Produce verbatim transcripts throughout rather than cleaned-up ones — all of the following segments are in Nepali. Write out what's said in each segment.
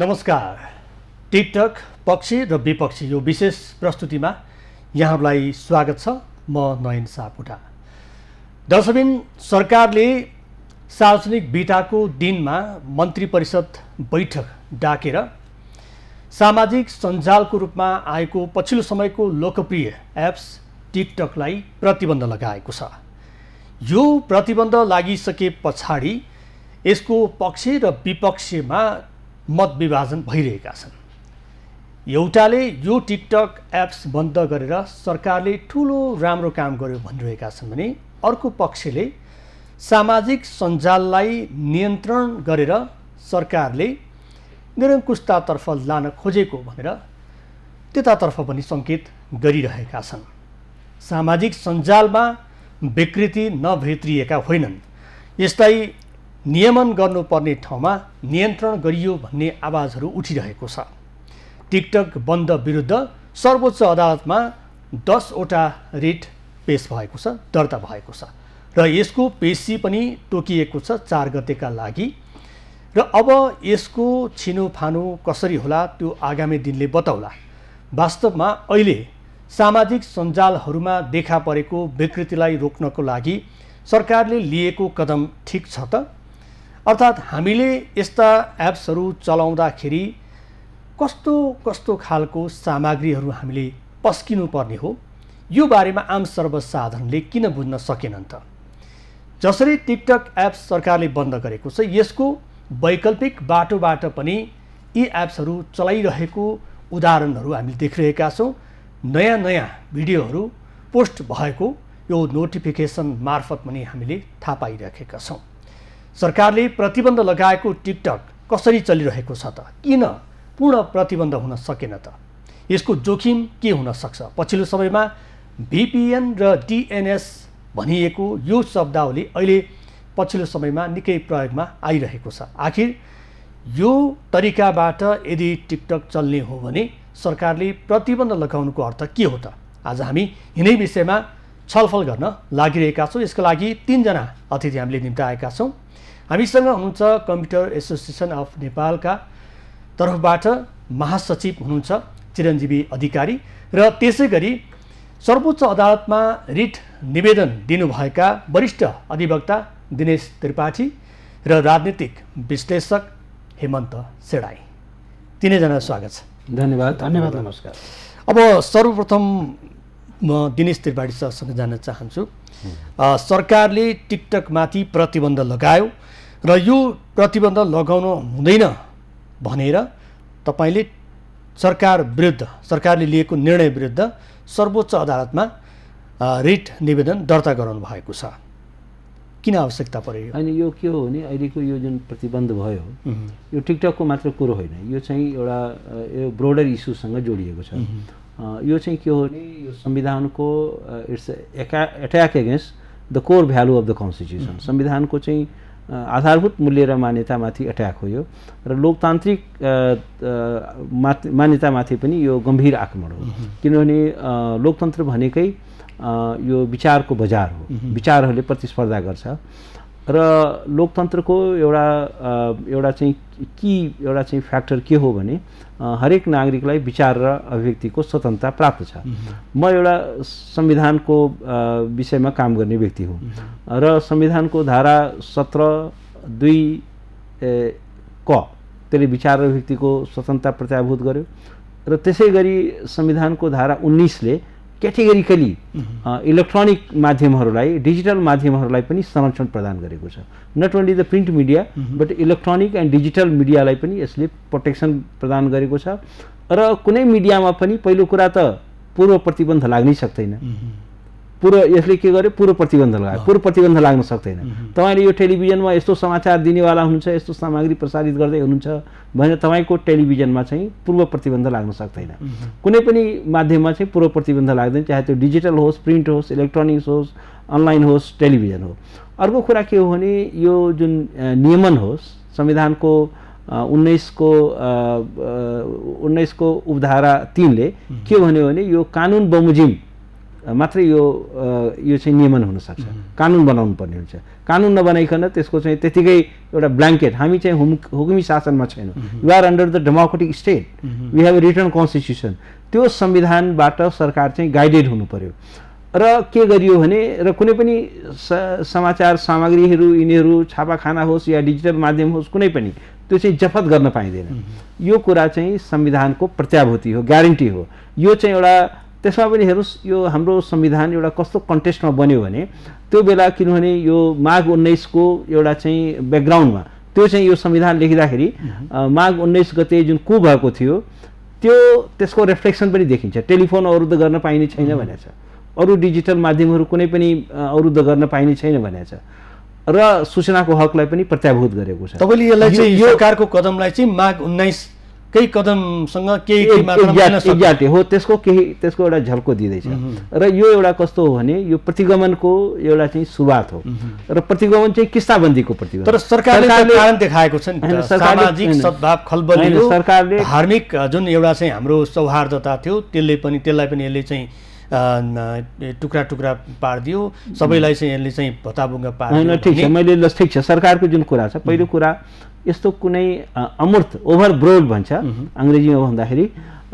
नमस्कार। टिकटक पक्षी र विपक्षी यो विशेष प्रस्तुतिमा यहाँहरूलाई स्वागत छ। म नयन सापकोटा। दर्शकबिन, सरकारले सार्वजनिक बिदाको दिनमा मन्त्री परिषद बैठक डाकेर सामाजिक सञ्जालको रूपमा आएको पछिल्लो समयको लोकप्रिय एप्स टिकटकलाई प्रतिबन्ध लगाएको छ। यो प्रतिबन्ध लागिसके पछाडि यसको पक्ष र विपक्षमा मत विभाजन भइरहेका छन्। एउटाले यो टिकटक एप्स बन्द गरेर सरकारले ठुलो राम्रो काम गर्यो भनिरहेका छन् भने अर्को पक्षले सामाजिक सञ्जाललाई नियन्त्रण गरेर सरकारले निरङ्कुशतातर्फ लान खोजेको भनेर त्यतातर्फ पनि सङ्केत गरिरहेका छन्। सामाजिक सञ्जालमा विकृति नभित्रिएका होइनन्, यसलाई नियमन गर्नुपर्ने ठाउँमा नियन्त्रण गरियो भन्ने आवाजहरू उठिरहेको छ। टिकटक बन्द विरुद्ध सर्वोच्च अदालतमा दसवटा रिट पेश भएको छ, दर्ता भएको छ र यसको पेशी पनि तोकिएको छ चार गतेका लागि। र अब यसको छिनोफानो कसरी होला त्यो आगामी दिनले बताउला। वास्तवमा अहिले सामाजिक सञ्जालहरूमा देखा परेको विकृतिलाई रोक्नको लागि सरकारले लिएको कदम ठिक छ त? अर्थात् हामीले यस्ता एप्सहरू चलाउँदाखेरि कस्तो कस्तो खालको सामग्रीहरू हामीले पस्किनु पर्ने हो, यो बारेमा आम सर्वसाधारणले किन बुझ्न सकेनन् त? जसरी टिकटक एप्स सरकारले बन्द गरेको छ, यसको वैकल्पिक बाटोबाट पनि यी एप्सहरू चलाइरहेको उदाहरणहरू हामीले देखिरहेका छौँ। नयाँ नयाँ भिडियोहरू पोस्ट भएको यो नोटिफिकेसन मार्फत पनि हामीले थाहा पाइरहेका छौँ। सरकारले प्रतिबन्ध लगाएको टिकटक कसरी चलिरहेको छ त? किन पूर्ण प्रतिबन्ध हुन सकेन त? यसको जोखिम के हुन सक्छ? पछिल्लो समयमा भिपिएन र डिएनएस भनिएको यो शब्दावली अहिले पछिल्लो समयमा निकै प्रयोगमा आइरहेको छ। आखिर यो तरिकाबाट यदि टिकटक चल्ने हो भने सरकारले प्रतिबन्ध लगाउनुको अर्थ के हो त? आज हामी यिनै विषयमा छलफल गर्न लागिरहेका छौँ। यसका लागि तीनजना अतिथि हामीले निम्ताएका छौँ। हामीसँग हुनुहुन्छ कम्प्युटर एसोसिएसन अफ नेपालका तर्फबाट महासचिव हुनुहुन्छ चिरञ्जीवी अधिकारी र त्यसै गरी सर्वोच्च अदालतमा रिट निवेदन दिनुभएका वरिष्ठ अधिवक्ता दिनेश त्रिपाठी र राजनीतिक विश्लेषक हेमन्त सेडाई। तीनैजना स्वागत छ। धन्यवाद। धन्यवाद। नमस्कार। अब सर्वप्रथम म दिनेश त्रिपाठी सरसँग जान्न चाहन्छु। सरकारले टिकटकमाथि प्रतिबन्ध लगायो र यो प्रतिबन्ध लगाउन हुँदैन भनेर तपाईँले सरकार विरुद्ध सरकारले लिएको निर्णय विरुद्ध सर्वोच्च अदालतमा रिट निवेदन दर्ता गराउनु भएको छ। किन आवश्यकता पर्यो? होइन, यो के हो भने अहिलेको यो जुन प्रतिबन्ध भयो यो टिकटकको मात्र कुरो होइन, यो चाहिँ एउटा यो ब्रोडर इस्युसँग जोडिएको छ। यो चाहिँ के हो भने यो संविधानको it's attack against the core value of the constitution. संविधानको चाहिँ आधारभूत मूल्य र मान्यतामाथि एट्याक हो यो, र लोकतान्त्रिक मान्यतामाथि पनि यो गम्भीर आक्रमण हो। किनभने लोकतन्त्र भनेकै यो विचारको बजार हो, विचारहरूले प्रतिस्पर्धा गर्छ र लोकतन्त्रको एउटा एउटा चाहिँ कि एउटा चाहिँ फ्याक्टर के हो भने हरेक नागरिकलाई विचार र अभिव्यक्तिको स्वतन्त्रता प्राप्त छ। म एउटा संविधानको विषयमा काम गर्ने व्यक्ति हुँ र संविधानको धारा सत्र दुई क त्यसले विचार र अभिव्यक्तिको स्वतन्त्रता प्रत्याभूत गर्यो र त्यसै गरी संविधानको धारा उन्नाइसले क्याटेगोरिकली इलेक्ट्रोनिक माध्यमहरूलाई डिजिटल माध्यमहरूलाई पनि संरक्षण प्रदान गरेको छ। Not only the print media but electronic and digital मिडियालाई पनि यसले प्रोटेक्सन प्रदान गरेको छ। र कुनै मिडियामा पनि पहिलो कुरा त पूर्व प्रतिबन्ध लाग्नै सक्दैन। पूर्व यसले के गर्यो? पूर्व प्रतिबन्ध लगायो। पूर्व प्रतिबन्ध लाग्न सक्दैन। तपाईँले यो टेलिभिजनमा यस्तो समाचार दिनेवाला हुनुहुन्छ, यस्तो सामग्री प्रसारित गर्दै हुनुहुन्छ भनेर तपाईँको टेलिभिजनमा चाहिँ पूर्व प्रतिबन्ध लाग्न सक्दैन। कुनै पनि माध्यममा चाहिँ पूर्व प्रतिबन्ध लाग्दैन, चाहे त्यो डिजिटल होस्, प्रिन्ट होस्, इलेक्ट्रोनिक्स होस्, अनलाइन होस्, टेलिभिजन हो। अर्को कुरा के हो भने यो जुन नियमन होस्, संविधानको उन्नाइसको उन्नाइसको उपधारा तीनले के भन्यो भने यो कानुन बमोजिम मात्रै यो यो चाहिँ नियमन हुनसक्छ, कानुन बनाउनु पर्ने हुन्छ। कानुन नबनाइकन त्यसको चाहिँ त्यतिकै एउटा ब्ल्याङ्केट हामी चाहिँ हुम हुकुमी शासनमा छैनौँ, we are under the democratic state, we have a written constitution. त्यो संविधानबाट सरकार चाहिँ गाइडेड हुनु पर्यो। र के गरियो भने र कुनै पनि समाचार सामग्रीहरू यिनीहरू छापाखाना होस् या डिजिटल माध्यम होस् कुनै पनि त्यो चाहिँ जफत गर्न पाइँदैन। यो कुरा चाहिँ संविधानको प्रत्याभूति हो, ग्यारेन्टी हो। यो चाहिँ एउटा त्यसमा पनि हेर्नुहोस् यो हाम्रो संविधान एउटा कस्तो कन्टेस्टमा बन्यो भने त्यो बेला किनभने यो माघ उन्नाइसको एउटा चाहिँ ब्याकग्राउन्डमा त्यो चाहिँ यो संविधान लेखिँदाखेरि माघ उन्नाइस गते जुन कु भएको थियो त्यो त्यसको रिफ्लेक्सन पनि देखिन्छ। टेलिफोन अवरुद्ध गर्न पाइने छैन भनेको छ, अरू डिजिटल माध्यमहरू कुनै पनि अवरुद्ध गर्न पाइने छैन भनेको छ र सूचनाको हकलाई पनि प्रत्याभूत गरेको छ। तपाईँले यसलाई चाहिँ यो सरकारको कदमलाई चाहिँ माघ उन्नाइस केही कदमसँग केही एक्ज्याक्टली हो, त्यसको केही त्यसको एउटा झल्को दिँदैछ। र यो एउटा कस्तो हो भने यो प्रतिगमनको एउटा चाहिँ सुरुवात हो र प्रतिगमन चाहिँ किस्ताबन्दीको प्रतिगमन। तर सरकारले कारण देखाएको छ नि, सामाजिक सद्भाव खलबलियो, सरकारले धार्मिक जुन एउटा चाहिँ हाम्रो सौहार्दता थियो त्यसले पनि त्यसलाई पनि यसले चाहिँ टुक्रा टुक्रा पारिदियो, सबैलाई चाहिँ यसले चाहिँ भत्ताभुङ्गा पारिदियो। ठिक छ, मैले ल ठिक छ, सरकारको जुन कुरा छ पहिलो कुरा यस्तो कुनै अमूर्त ओभर ब्रोड भन्छ अङ्ग्रेजीमा भन्दाखेरि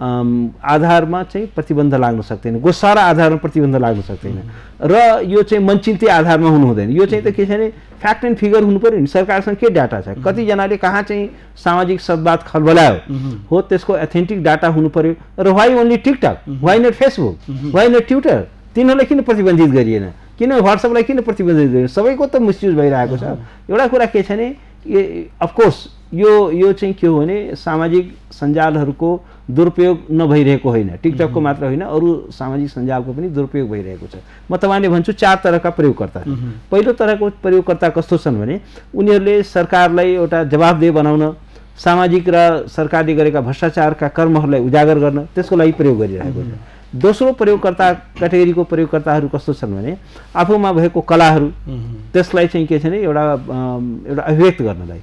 आधारमा चाहिँ प्रतिबन्ध लाग्न सक्दैन, गोसारा आधारमा प्रतिबन्ध लाग्न सक्दैन र यो चाहिँ मनचिन्ते आधारमा हुनु हुँदैन। यो चाहिँ त के छ भने फ्याक्ट एन्ड फिगर हुनु पर्यो नि, सरकारसँग के डाटा छ, कतिजनाले कहाँ चाहिँ सामाजिक सद्भाव खलबलायो हो त्यसको एथेन्टिक डाटा हुनु पर्यो। र why only TikTok, why not Facebook, why not Twitter, तिनीहरूलाई किन प्रतिबन्धित गरिएन, किन व्हाट्सएपलाई किन प्रतिबन्धित गरिएन, सबैको त मिसयुज भइरहेको छ। एउटा कुरा के छ भने अफकोर्स यो यो चाहिँ के हो भने सामाजिक सञ्जालहरूको दुरुपयोग नभइरहेको होइन, टिकटकको मात्र होइन अरू सामाजिक सञ्जालको पनि दुरुपयोग भइरहेको छ। म तपाईँले भन्छु चार तरहका प्रयोगकर्ता। पहिलो तरहको प्रयोगकर्ता कस्तो छन् भने उनीहरूले सरकारलाई एउटा जवाबदेह बनाउन, सामाजिक र सरकारले गरेका भ्रष्टाचारका कर्महरूलाई उजागर गर्न त्यसको लागि प्रयोग गरिरहेको छ। दोस्रो प्रयोगकर्ता क्याटेगोरीको प्रयोगकर्ताहरू कस्तो छन् भने आफूमा भएको कलाहरू त्यसलाई चाहिँ के छ भने एउटा एउटा अभिव्यक्त गर्नलाई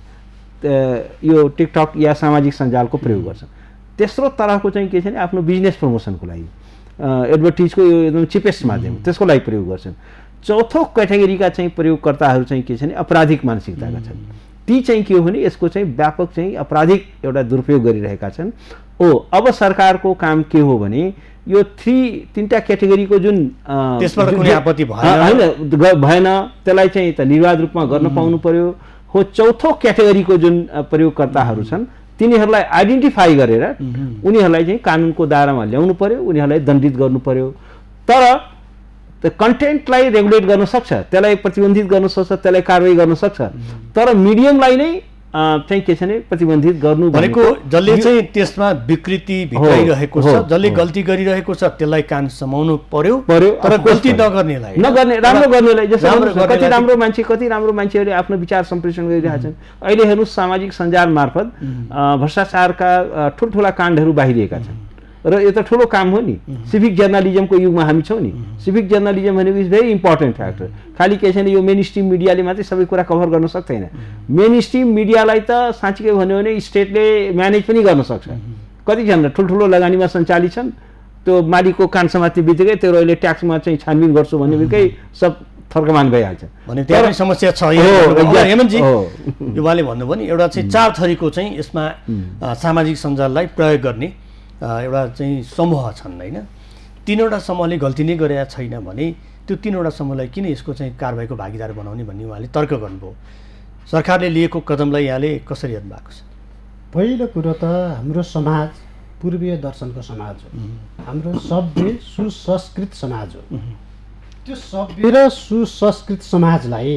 यो टिकटक या सामाजिक सञ्जालको प्रयोग गर्छन्। तेस्रो तरहको चाहिँ के छ भने आफ्नो बिजनेस प्रमोसनको लागि एडभर्टिजको यो एकदम चिपेस्ट माध्यम त्यसको लागि प्रयोग गर्छन्। चौथो क्याटेगोरीका चाहिँ प्रयोगकर्ताहरू चाहिँ के छ भने अपराधिक मानसिकताका छन्। ती चाहिँ के हो भने यसको चाहिँ व्यापक चाहिँ अपराधिक एउटा दुरुपयोग गरिरहेका छन्। ओ अब सरकारको काम के हो भने यो थ्री तीनटा क्याटेगोरीको जुन त्यसबाट कुनै आपत्ति भएन भएन त्यसलाई चाहिँ त निर्वाध रूपमा गर्न पाउनु पर्यो हो। चौथो क्याटेगोरीको जुन प्रयोगकर्ताहरू छन् तिनीहरूलाई आइडेन्टिफाई गरेर उनीहरूलाई चाहिँ कानुनको दायरामा ल्याउनु पर्यो, उनीहरूलाई दण्डित गर्नु पर्यो। तर त्यो कन्टेन्टलाई रेगुलेट गर्न सक्छ, त्यसलाई प्रतिबन्धित गर्न सक्छ, त्यसलाई कारवाही गर्न सक्छ, तर मिडियमलाई नै चाहिँ के छ भने प्रतिबन्धित गर्नु भनेको जसले चाहिँ त्यसमा विकृति भित्राइरहेको छ, जसले गल्ती गरिरहेको छ त्यसलाई कान समाउनु पर्यो पर्यो तर गल्ती नगर्नेलाई नगर्ने राम्रो गर्नेलाई जस्तो कति राम्रो मान्छे कति राम्रो मान्छेहरूले आफ्नो विचार सम्प्रेषण गरिरहेछन्। अहिले हेर्नु सामाजिक सञ्जाल मार्फत भ्रष्टाचारका ठुल्ठुला काण्डहरू बाहिरिएका छन् र यो त ठुलो काम हो नि। सिभिक जर्नलिजमको युगमा हामी छौँ नि। सिभिक जर्नलिजम भनेको इज भेरी इम्पोर्टेन्ट फ्याक्टर। खालि के छैन यो मेन स्ट्रिम मिडियाले मात्रै सबै कुरा कभर गर्न सक्दैन। मेन स्ट्रिम मिडियालाई त साँच्चै भन्यो भने स्टेटले म्यानेज पनि गर्न सक्छ। कतिजना ठुल्ठुलो लगानीमा सञ्चालित छन्, त्यो मालिकको कान समात्ने बित्तिकै त्यो अहिले ट्याक्समा चाहिँ छानबिन गर्छु भन्ने बित्तिकै सब थर्कमान भइहाल्छ। भने त्यहाँ समस्या छ। हेमन्तजी युवाले भन्नुभयो नि एउटा चाहिँ चार थरीको चाहिँ यसमा सामाजिक सञ्जाललाई प्रयोग गर्ने एउटा चाहिँ समूह छन् होइन। तीनवटा समूहले गल्ती नै गरेका छैन भने त्यो तीनवटा समूहलाई किन यसको चाहिँ कारबाहीको भागीदार बनाउने भन्ने उहाँले तर्क गर्नुभयो। सरकारले लिएको कदमलाई यहाँले कसरी हेर्नु भएको छ? पहिलो कुरो त हाम्रो समाज पूर्वीय दर्शनको समाज हो, हाम्रो सभ्य सुसंस्कृत समाज हो। त्यो सभ्य र सुसंस्कृत समाजलाई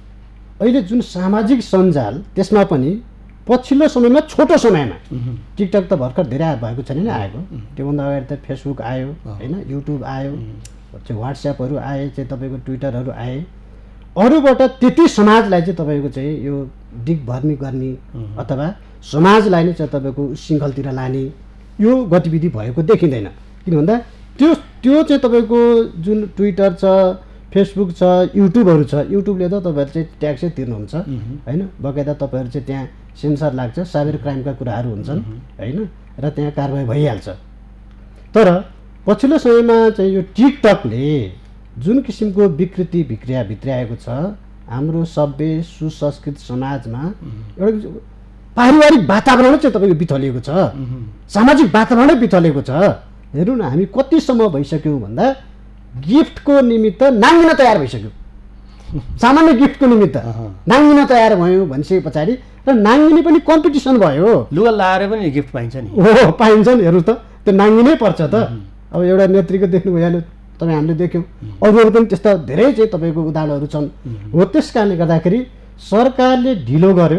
अहिले जुन सामाजिक सञ्जाल त्यसमा पनि पछिल्लो समयमा छोटो समयमा टिकटक त भर्खर धेरै भएको छैन नि आएको, त्योभन्दा अगाडि त फेसबुक आयो होइन, युट्युब आयो, चाहिँ वाट्सएपहरू आए, चाहिँ तपाईँको ट्विटरहरू आए। अरूबाट त्यति समाजलाई चाहिँ तपाईँको चाहिँ यो दिग्भ्रमी गर्ने अथवा समाजलाई नै चाहिँ तपाईँको शृङ्खलतिर लाने यो गतिविधि भएको देखिँदैन। किन भन्दा त्यो त्यो चाहिँ तपाईँको जुन ट्विटर छ, फेसबुक छ, युट्युबहरू छ, युट्युबले त तपाईँहरू चाहिँ ट्याक्सै तिर्नुहुन्छ होइन, बकाइदा तपाईँहरू चाहिँ त्यहाँ सेन्सर लाग्छ, साइबर क्राइमका कुराहरू हुन्छन् होइन, र त्यहाँ कारबाही भइहाल्छ। तर पछिल्लो समयमा चाहिँ यो टिकटकले जुन किसिमको विकृति भित्र्या भित्र्याएको छ हाम्रो सभ्य सुसंस्कृत समाजमा एउटा पारिवारिक वातावरण चाहिँ तपाईँको बिथलिएको छ, सामाजिक वातावरणै बिथलिएको छ। हेर्नु न, हामी कतिसम्म भइसक्यौँ भन्दा गिफ्टको निमित्त नाङ्गिन तयार भइसक्यौँ। सामान्य गिफ्टको निमित्त नाङ्गिन तयार भयो भनिसके पछाडि र नाङ्गिने पनि कम्पिटिसन भयो। लुगा लाएर पनि गिफ्ट पाइन्छ नि। हो, पाइन्छ नि। हेर्नु त, त्यो नाङ्गिनै पर्छ त। अब एउटा नेत्रीको देख्नु भइहाल्यो, तपाईँ हामीले देख्यौँ। अरूहरू पनि त्यस्ता धेरै चाहिँ तपाईँको उदाहरणहरू छन्। हो, त्यस कारणले गर्दाखेरि सरकारले ढिलो गर्यो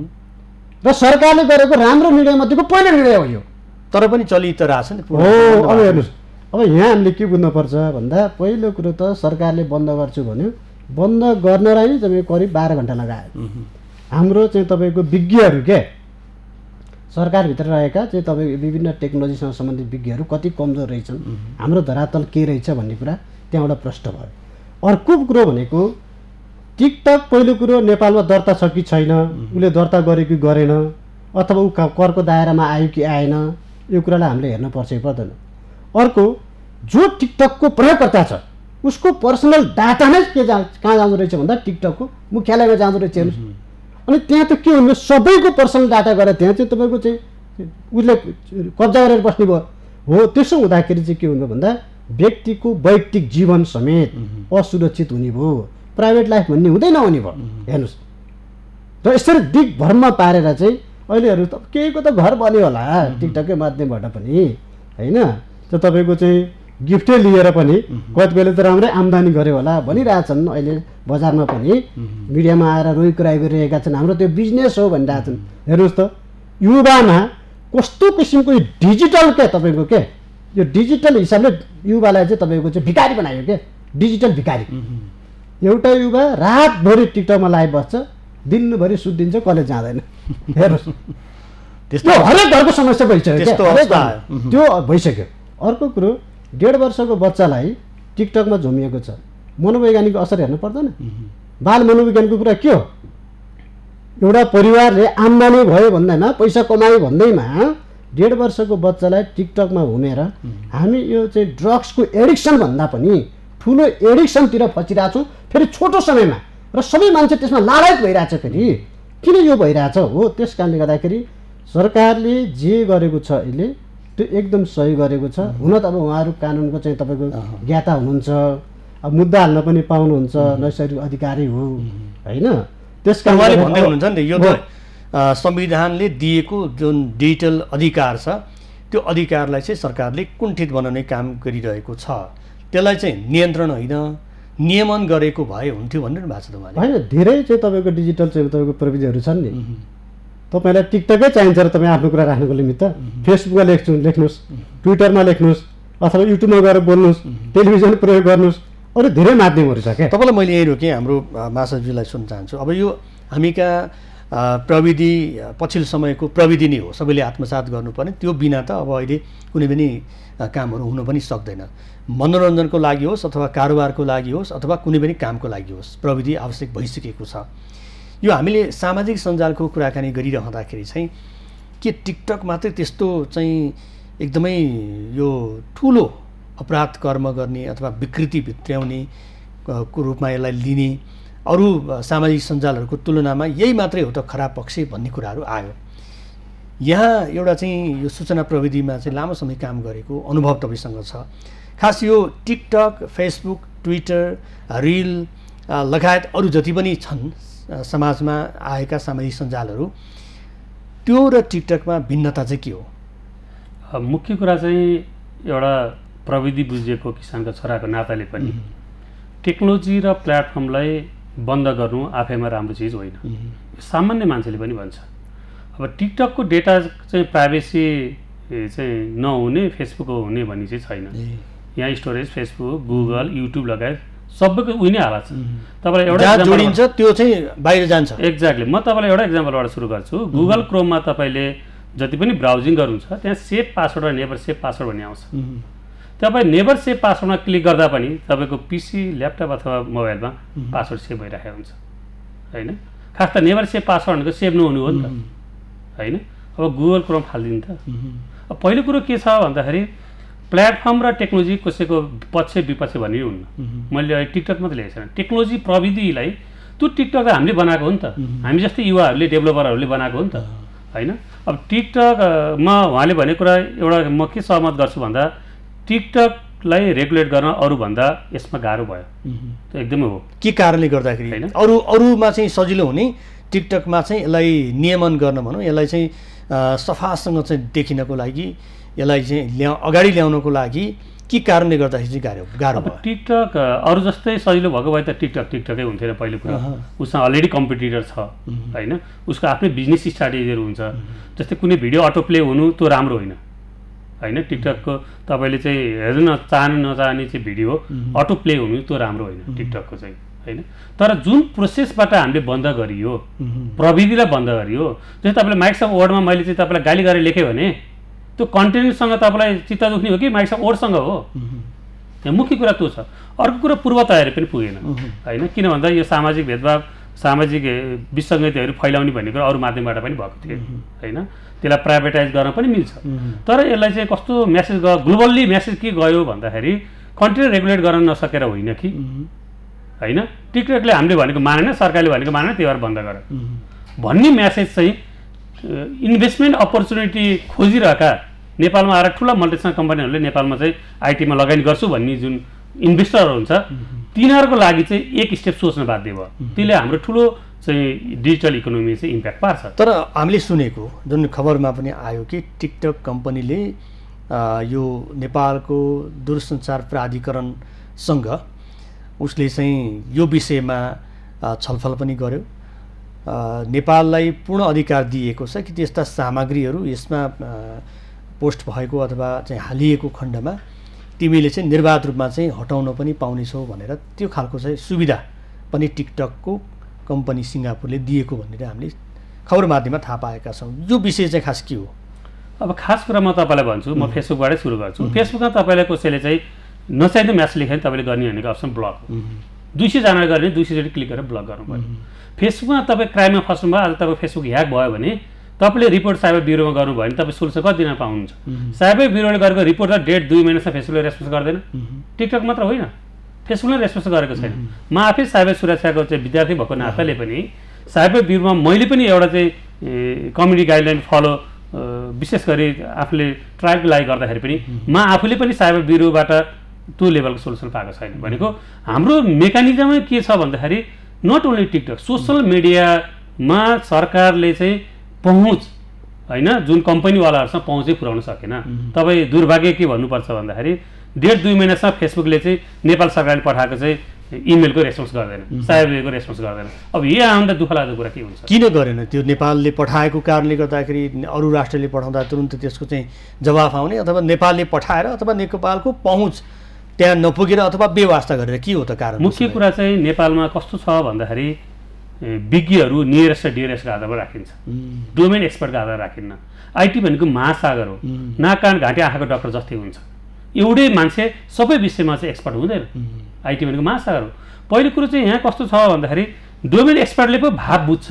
र सरकारले गरेको राम्रो निर्णय मध्येको पहिलो निर्णय हो यो। तर पनि चलि त रहेछ नि। हो, अब हेर्नुहोस्, अब यहाँ हामीले के बुझ्नुपर्छ भन्दा पहिलो कुरो त सरकारले बन्द गर्छु भन्यो, बन्द गर्नलाई नै तपाईँको करिब बाह्र घन्टा लगायो। हाम्रो चाहिँ तपाईँको विज्ञहरू के सरकारभित्र रहेका चाहिँ तपाईँको विभिन्न टेक्नोलोजीसँग सम्बन्धित विज्ञहरू कति कमजोर रहेछन्, हाम्रो धरातल के रहेछ भन्ने कुरा त्यहाँबाट प्रष्ट भयो। अर्को कुरो भनेको टिकटक पहिलो कुरो नेपालमा दर्ता छ कि छैन, उसले दर्ता गर्यो कि गरेन, अथवा ऊ करको दायरामा आयो कि आएन, यो कुरालाई हामीले हेर्न पर्छ कि पर्दैन। अर्को, जो टिकटकको प्रयोगकर्ता छ उसको पर्सनल डाटा नै के जा कहाँ जाँदो रहेछ भन्दा टिकटकको मुख्यालयमा जाँदो रहेछ। हेर्नुहोस्, अनि त्यहाँ त के हुनु, सबैको पर्सनल डाटा गरेर त्यहाँ चाहिँ तपाईँको चाहिँ उसले कब्जा गरेर बस्ने भयो। हो, त्यसो हुँदाखेरि चाहिँ के हुनु भन्दा व्यक्तिको वैयक्तिक जीवन समेत असुरक्षित हुने भयो, प्राइभेट लाइफ भन्ने हुँदै नहुने भयो। हेर्नुहोस्, र यसरी दिग्भ्रममा पारेर चाहिँ अहिले हेर्नु त केहीको त घर बन्यो होला टिकटककै माध्यमबाट पनि, होइन? त्यो तपाईँको चाहिँ गिफ्टै लिएर पनि कति बेला त राम्रै आम्दानी गर्यो होला भनिरहेछन्। अहिले बजारमा पनि मिडियामा आएर रोइ कराइ गरिरहेका छन्, हाम्रो त्यो बिजनेस हो भनिरहेछन्। हेर्नुहोस् त, युवामा कस्तो किसिमको डिजिटल क्या तपाईँको के यो डिजिटल हिसाबले युवालाई चाहिँ तपाईँको चाहिँ भिकारी बनायो क्या, डिजिटल भिकारी। एउटा युवा रातभरि टिकटकमा लाइभ बस्छ, दिनभरि सुत्दिन्छ, कलेज जाँदैन। हेर्नुहोस्, त्यस्तो हरेक घरको समस्या भइसक्यो, त्यो भइसक्यो। अर्को कुरो, डेढ वर्षको बच्चालाई टिकटकमा झुमिएको छ, मनोवैज्ञानिक असर हेर्नु पर्दैन? बाल मनोविज्ञानको कुरा के हो? एउटा परिवारले आम्दानी भयो भन्दैमा, पैसा कमायो भन्दैमा डेढ वर्षको बच्चालाई टिकटकमा घुमेर हामी यो चाहिँ ड्रग्सको एडिक्सन भन्दा पनि ठुलो एडिक्सनतिर फसिरहेको छौँ फेरि छोटो समयमा, र सबै मान्छे त्यसमा लालच भइरहेछ। फेरि किन यो भइरहेछ? हो, त्यस कारणले गर्दाखेरि सरकारले जे गरेको छ अहिले त्यो एकदम सही गरेको छ। हुन त अब उहाँहरू कानुनको चाहिँ तपाईँको ज्ञाता हुनुहुन्छ, अब मुद्दा हाल्न पनि पाउनुहुन्छ, नैसर्गिक अधिकारी हो, होइन? त्यस कारणले भन्दै हुनुहुन्छ नि, यो त संविधानले दिएको जुन डिजिटल अधिकार छ त्यो अधिकारलाई चाहिँ सरकारले कुण्ठित बनाउने काम गरिरहेको छ, त्यसलाई चाहिँ नियन्त्रण होइन नियमन गरेको भए हुन्थ्यो भनिरहनु भएको छ तपाईँले। होइन, धेरै चाहिँ तपाईँको डिजिटल चाहिँ तपाईँको प्रविधिहरू छन् नि। तपाईँलाई टिकटकै चाहिन्छ र तपाईँ आफ्नो कुरा राख्नुको निमित्त फेसबुकमा लेख्छु लेख्नुहोस्, ट्विटरमा लेख्नुहोस्, अथवा युट्युबमा गएर बोल्नुहोस्, टेलिभिजन प्रयोग गर्नुहोस्, अरू धेरै माध्यमहरू छ क्या। तपाईँलाई मैले यही रोकेँ, हाम्रो महासचिवलाई सुन्न चाहन्छु। अब यो हामी कहाँ प्रविधि पछिल्लो समयको प्रविधि नै हो, सबैले आत्मसात गर्नुपर्ने, त्यो बिना त अब अहिले कुनै पनि कामहरू हुन पनि सक्दैन। मनोरञ्जनको लागि होस् अथवा कारोबारको लागि होस् अथवा कुनै पनि कामको लागि होस्, प्रविधि आवश्यक भइसकेको छ। यो हामीले सामाजिक सञ्जालको कुराकानी गरिरहँदाखेरि चाहिँ के टिकटक मात्रै त्यस्तो चाहिँ एकदमै यो ठुलो अपराध कर्म गर्ने अथवा विकृति भित्र्याउने को रूपमा यसलाई लिने, अरू सामाजिक सञ्जालहरूको तुलनामा यही मात्रै हो त खराब पक्ष भन्ने कुराहरू आयो। यहाँ एउटा चाहिँ यो सूचना प्रविधिमा चाहिँ लामो समय काम गरेको अनुभव तपाईँसँग छ। खास यो टिकटक, फेसबुक, ट्विटर, रिल लगायत अरू जति पनि छन् समाजमा आएका सामाजिक सञ्जालहरू, त्यो र टिकटकमा भिन्नता चाहिँ के हो? मुख्य कुरा चाहिँ एउटा प्रविधि बुझेको किसानका छोराको नाताले पनि टेक्नोलोजी र प्लेटफर्मलाई बन्द गर्नु आफैमा राम्रो चिज होइन, सामान्य मान्छेले पनि भन्छ। अब टिकटकको डेटा चाहिँ प्राइभेसी चाहिँ नहुने, फेसबुकको हुने भन्ने चाहिँ छैन। यहाँ स्टोरेज फेसबुक, गुगल, युट्युब लगायत सबैको उही नै हालत छ। तपाईँलाई एउटा जोडिन्छ त्यो चाहिँ बाहिर जान्छ। एक्ज्याक्टली, म तपाईँलाई एउटा इक्जाम्पलबाट सुरु गर्छु। गुगल क्रोममा तपाईँले जति पनि ब्राउजिङ गर्नुहुन्छ त्यहाँ सेभ पासवर्ड र नेभर सेभ पासवर्ड भन्ने आउँछ। तपाईँ नेभर सेभ पासवर्डमा क्लिक गर्दा पनि तपाईँको पिसी, ल्यापटप अथवा मोबाइलमा पासवर्ड सेभ भइरहेको हुन्छ, होइन? खास त नेभर सेभ पासवर्ड भनेको सेभ नहुनु हो नि त, होइन? अब गुगल क्रोम फालिदिनु त। अब पहिलो कुरो के छ भन्दाखेरि प्लेटफर्म र टेक्नोलोजी कसैको पक्ष विपक्ष भन्ने हुन्न। मैले अहिले टिकटक मात्रै ल्याएको छैन, टेक्नोलोजी प्रविधिलाई त्यो टिकटक त हामीले बनाएको हो नि त, हामी जस्तै युवाहरूले डेभलपरहरूले बनाएको हो नि त होइन। अब टिकटकमा उहाँले भनेको कुरा एउटा म के सहमत गर्छु भन्दा टिकटकलाई रेगुलेट गर्न अरूभन्दा यसमा गाह्रो भयो, त्यो एकदमै हो। के कारणले गर्दाखेरि होइन, अरू अरूमा चाहिँ सजिलो हुने टिकटकमा चाहिँ यसलाई नियमन गर्न भनौँ, यसलाई चाहिँ सफासँग चाहिँ देखिनको लागि, यसलाई चाहिँ ल्या अगाडि ल्याउनको लागि के कारणले गर्दाखेरि चाहिँ गाह्रो गाह्रो भयो? टिकटक अरू जस्तै सजिलो भएको भए त टिकटक टिकटकै हुन्थेन पहिलो कुरा। उसमा अलरेडी कम्पिटिटर छ होइन, उसको आफ्नै बिजनेस स्ट्राटेजीहरू हुन्छ। जस्तै कुनै भिडियो अटो प्ले हुनु त्यो राम्रो होइन होइन, टिकटकको तपाईँले चाहिँ हेर्नु न चाहनु नचाहने चाहिँ भिडियो अटो प्ले हुनु त्यो राम्रो होइन टिकटकको चाहिँ होइन। तर जुन प्रोसेसबाट हामीले बन्द गरियो, प्रविधिलाई बन्द गरियो, जस्तै तपाईँले माइक्रोसफ्ट वर्डमा मैले चाहिँ तपाईँलाई गाली गरेर लेखेँ भने त्यो कन्टेन्टसँग तपाईँलाई चित्त दुख्ने हो कि माइक्रोसफ्ट वर्डसँग हो? यहाँ मुख्य कुरा त्यो छ। अर्को कुरा पूर्व तयारी पनि पुगेन होइन, किन भन्दा यो सामाजिक भेदभाव सामाजिक विसङ्गतिहरू फैलाउने भन्ने कुरा अरू माध्यमबाट पनि भएको थियो होइन, त्यसलाई प्राइभेटाइज गर्न पनि मिल्छ। तर यसलाई चाहिँ कस्तो मेसेज गयो, ग्लोबल्ली मेसेज के गयो भन्दाखेरि कन्टेन्ट रेगुलेट गर्न नसकेर होइन कि होइन, टिकटकले हामीले भनेको मानेन, सरकारले भनेको मानेन, त्यही भएर बन्द गर भन्ने मेसेज चाहिँ इन्भेस्टमेन्ट अपर्च्युनिटी खोजिरहेका नेपालमा आएर ठुला मल्टिनेसनल कम्पनीहरूले नेपालमा चाहिँ आइटीमा लगानी गर्छु भन्ने जुन इन्भेस्टरहरू हुन्छ तिनीहरूको लागि चाहिँ एक स्टेप सोच्न बाध्य भयो। त्यसले हाम्रो ठुलो चाहिँ डिजिटल इकोनोमी चाहिँ इम्प्याक्ट पार्छ। तर हामीले सुनेको जुन खबरमा पनि आयो कि टिकटक कम्पनीले यो नेपालको दूरसञ्चार प्राधिकरणसँग उसले चाहिँ यो विषयमा छलफल पनि गर्यो, नेपाललाई पूर्ण अधिकार दिएको छ कि त्यस्ता सामग्रीहरू यसमा पोस्ट भएको अथवा चाहिँ हालिएको खण्डमा तिमीले चाहिँ निर्वाध रूपमा चाहिँ हटाउन पनि पाउनेछौ भनेर त्यो खालको चाहिँ सुविधा पनि टिकटकको कम्पनी सिङ्गापुरले दिएको भनेर हामीले खबर माध्यममा थाहा पाएका छौँ। यो विषय चाहिँ खास के हो? अब खास कुरा म तपाईँलाई भन्छु, म फेसबुकबाटै सुरु गर्छु। फेसबुकमा तपाईँलाई कसैले चाहिँ नचाहिँदो म्यासेज लेख्यो भने तपाईँले गर्ने भनेको अप्सन ब्लक हो। दुई सयजना गर्ने दुई सयचोटि क्लिक गरेर ब्लक गर्नु पर्यो। फेसबुकमा तपाईँ क्राइममा फस्नुभयो, आज तपाईँ फेसबुक ह्याक भयो भने तपाईँले रिपोर्ट साइबर ब्युरोमा गर्नुभयो भने तपाईँ सोल्युसन कति दिन पाउनुहुन्छ? साइबर ब्युरोले गरेको रिपोर्ट त डेढ दुई महिनासम्म फेसबुकले रेस्पोन्स गर्दैन। टिकटक मात्र होइन, फेसबुकले रेस्पोन्स गरेको छैन। म आफै साइबर सुरक्षाको चाहिँ विद्यार्थी भएको नाताले पनि साइबर ब्युरोमा मैले पनि एउटा चाहिँ कम्युनिटी गाइडलाइन फलो विशेष गरी आफूले ट्रायलको लागि गर्दाखेरि पनि म आफूले पनि साइबर ब्युरोबाट त्यो लेभलको सोल्युसन पाएको छैन। भनेको हाम्रो मेकानिजमै के छ भन्दाखेरि नट ओन्ली टिकटक, सोसल मिडियामा सरकारले चाहिँ पहुँच होइन जुन कम्पनीवालाहरूसँग पहुँचै पुर्याउन सकेन। तपाईँ दुर्भाग्य के भन्नुपर्छ भन्दाखेरि डेढ दुई महिनासम्म फेसबुकले चाहिँ नेपाल सरकारले पठाएको चाहिँ इमेलको रेस्पोन्स गर्दैन, साइबरको रेस्पोन्स गर्दैन। अब यहाँ आउँदा दुःख लाग्दो कुरा के हुन्छ? किन गरेन? त्यो नेपालले पठाएको कारणले गर्दाखेरि अरू राष्ट्रले पठाउँदा तुरुन्त त्यसको चाहिँ जवाफ आउने, अथवा नेपालले पठाएर अथवा नेपालको पहुँच त्यहाँ नपुगेर अथवा बेवास्ता गरेर के हो त कारण? मुख्य कुरा चाहिँ नेपालमा कस्तो छ भन्दाखेरि विज्ञहरू नियरेस्ट र डियरेस्टको आधारमा राखिन्छ, डोमेन एक्सपर्टको आधारमा राखिन्न। आइटी भनेको महासागर हो, नाक कान घाँटी आँखाको डक्टर जस्तै हुन्छ। एउटै मान्छे सबै विषयमा चाहिँ एक्सपर्ट हुँदैन। आइटी भनेको महासागर हो। पहिलो कुरो चाहिँ यहाँ कस्तो छ भन्दाखेरि डोमेन एक्सपर्टले पो भाव बुझ्छ,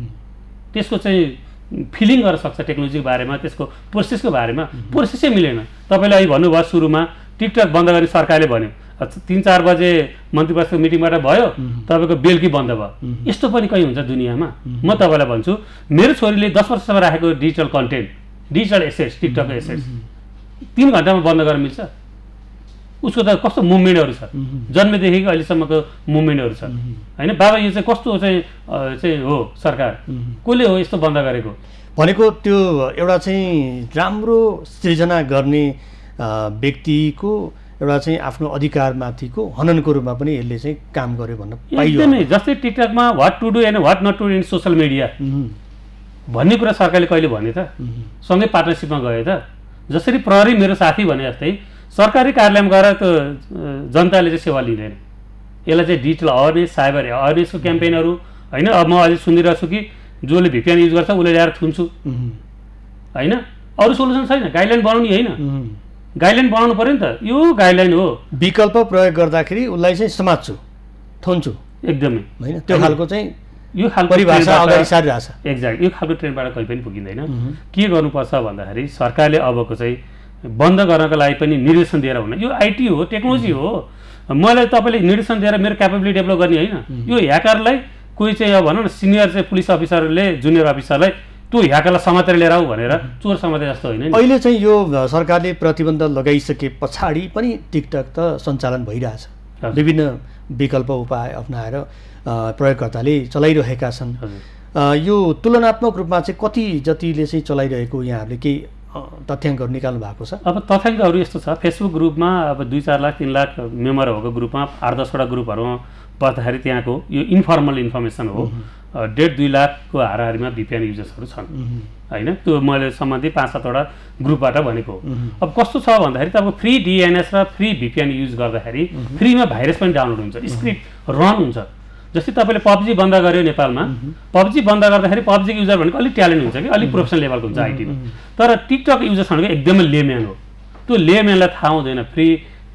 त्यसको चाहिँ फिलिङ गर्न सक्छ टेक्नोलोजीको बारेमा, त्यसको प्रोसेसको बारेमा। प्रोसेसै मिलेन। तपाईँले अहिले भन्नुभयो सुरुमा टिकटक बन्द गर्ने सरकारले भन्यो, तिन चार बजे मन्त्री परिषदको मिटिङबाट भयो, तपाईँको बेलुकी बन्द भयो। यस्तो पनि कहीँ हुन्छ दुनियाँमा? म तपाईँलाई भन्छु, मेरो छोरीले दस वर्षसम्म राखेको डिजिटल कन्टेन्ट, डिजिटल एसेट्स, टिकटकको एसेट्स तिन घन्टामा बन्द गर्न मिल्छ? उसको त कस्तो मुभमेन्टहरू छ, जन्मेदेखिको अहिलेसम्मको मुभमेन्टहरू छ होइन। बाबा यो चाहिँ कस्तो चाहिँ चाहिँ हो सरकार, कसले हो यस्तो बन्द गरेको? भनेको त्यो एउटा चाहिँ राम्रो सृजना गर्ने व्यक्तिको एउटा चाहिँ आफ्नो अधिकारमाथिको हननको रूपमा पनि यसले चाहिँ काम गर्यो भन्न पाइयो। एकदमै जस्तै टिकटकमा what to do and what not to do in social media भन्ने कुरा सरकारले कहिले भने त? सँगै पार्टनरसिपमा गयो त? जसरी प्रहरी मेरो साथी भने जस्तै सरकारी कार्यालयमा गएर त जनताले चाहिँ सेवा लिँदैन। यसलाई चाहिँ डिजिटल अवेरनेस, साइबर अवेरनेसको क्याम्पेनहरू होइन। अब म अहिले सुनिरहेको छु कि जसले भिपिएन युज गर्छ उसले ल्याएर थुन्छु होइन। अरू सोल्युसन छैन, गाइडलाइन बनाउने होइन, गाइडलाइन बनाउनु पर्यो नि त। यो गाइडलाइन हो, विकल्प प्रयोग गर्दाखेरि उसलाई चाहिँ समात्छु, थुन्छु एकदमै होइन। त्यो खालको चाहिँ यो खालको परिभाषा अगाडि सारिरहेको छ। एक्ज्याक्ट यो खालको ट्रेन्डबाट कहिले पनि पुगिँदैन। के गर्नुपर्छ भन्दाखेरि सरकारले अबको चाहिँ बन्द गर्नको लागि पनि निर्देशन दिएर हुन। यो आइटी हो, टेक्नोलोजी हो। मलाई तपाईँले निर्देशन दिएर मेरो क्यापेबिलिटी डेभलप गर्ने होइन। यो ह्याकरलाई कोही चाहिँ अब भनौँ न सिनियर चाहिँ पुलिस अफिसरले जुनियर अफिसरलाई त्यो ह्याकरलाई समातेर लिएर आऊ भनेर चोर समाते जस्तो होइन नि। अहिले चाहिँ यो सरकारले प्रतिबन्ध लगाइसके पछाडि पनि टिकटक त सञ्चालन भइरहेछ। विभिन्न विकल्प उपाय अप्नाएर प्रयोगकर्ताले चलाइरहेका छन्। यो तुलनात्मक रूपमा चाहिँ कति जतिले चाहिँ चलाइरहेको यहाँहरूले केही तथ्याङ्कहरू निकाल्नु भएको छ? अब तथ्याङ्कहरू यस्तो छ, फेसबुक ग्रुपमा अब दुई चार लाख तिन लाख मेम्बर भएको ग्रुपमा आठ दसवटा ग्रुपहरूमा बस्दाखेरि त्यहाँको यो इन्फर्मल इन्फर्मेसन हो। डेढ दुई लाखको हाराहारीमा भिपिएन युजर्सहरू छन् होइन। त्यो मैले सम्बन्धी पाँच सातवटा ग्रुपबाट भनेको। अब कस्तो छ भन्दाखेरि तपाईँको फ्री डिएनएस र फ्री भिपिएन युज गर्दाखेरि फ्रीमा भाइरस पनि डाउनलोड हुन्छ, स्क्रिप्ट रन हुन्छ। जस्तै तपाईँले पब्जी बन्द गर्यो नेपालमा, पब्जी बन्द गर्दाखेरि पब्जीको युजर भनेको अलिक ट्यालेन्ट हुन्छ कि अलिक प्रोफेसनल लेभलको हुन्छ आइटीमा। तर टिकटक युजर्स भनेको एकदमै लेम्यान हो। त्यो लेम्यानलाई थाहा हुँदैन फ्री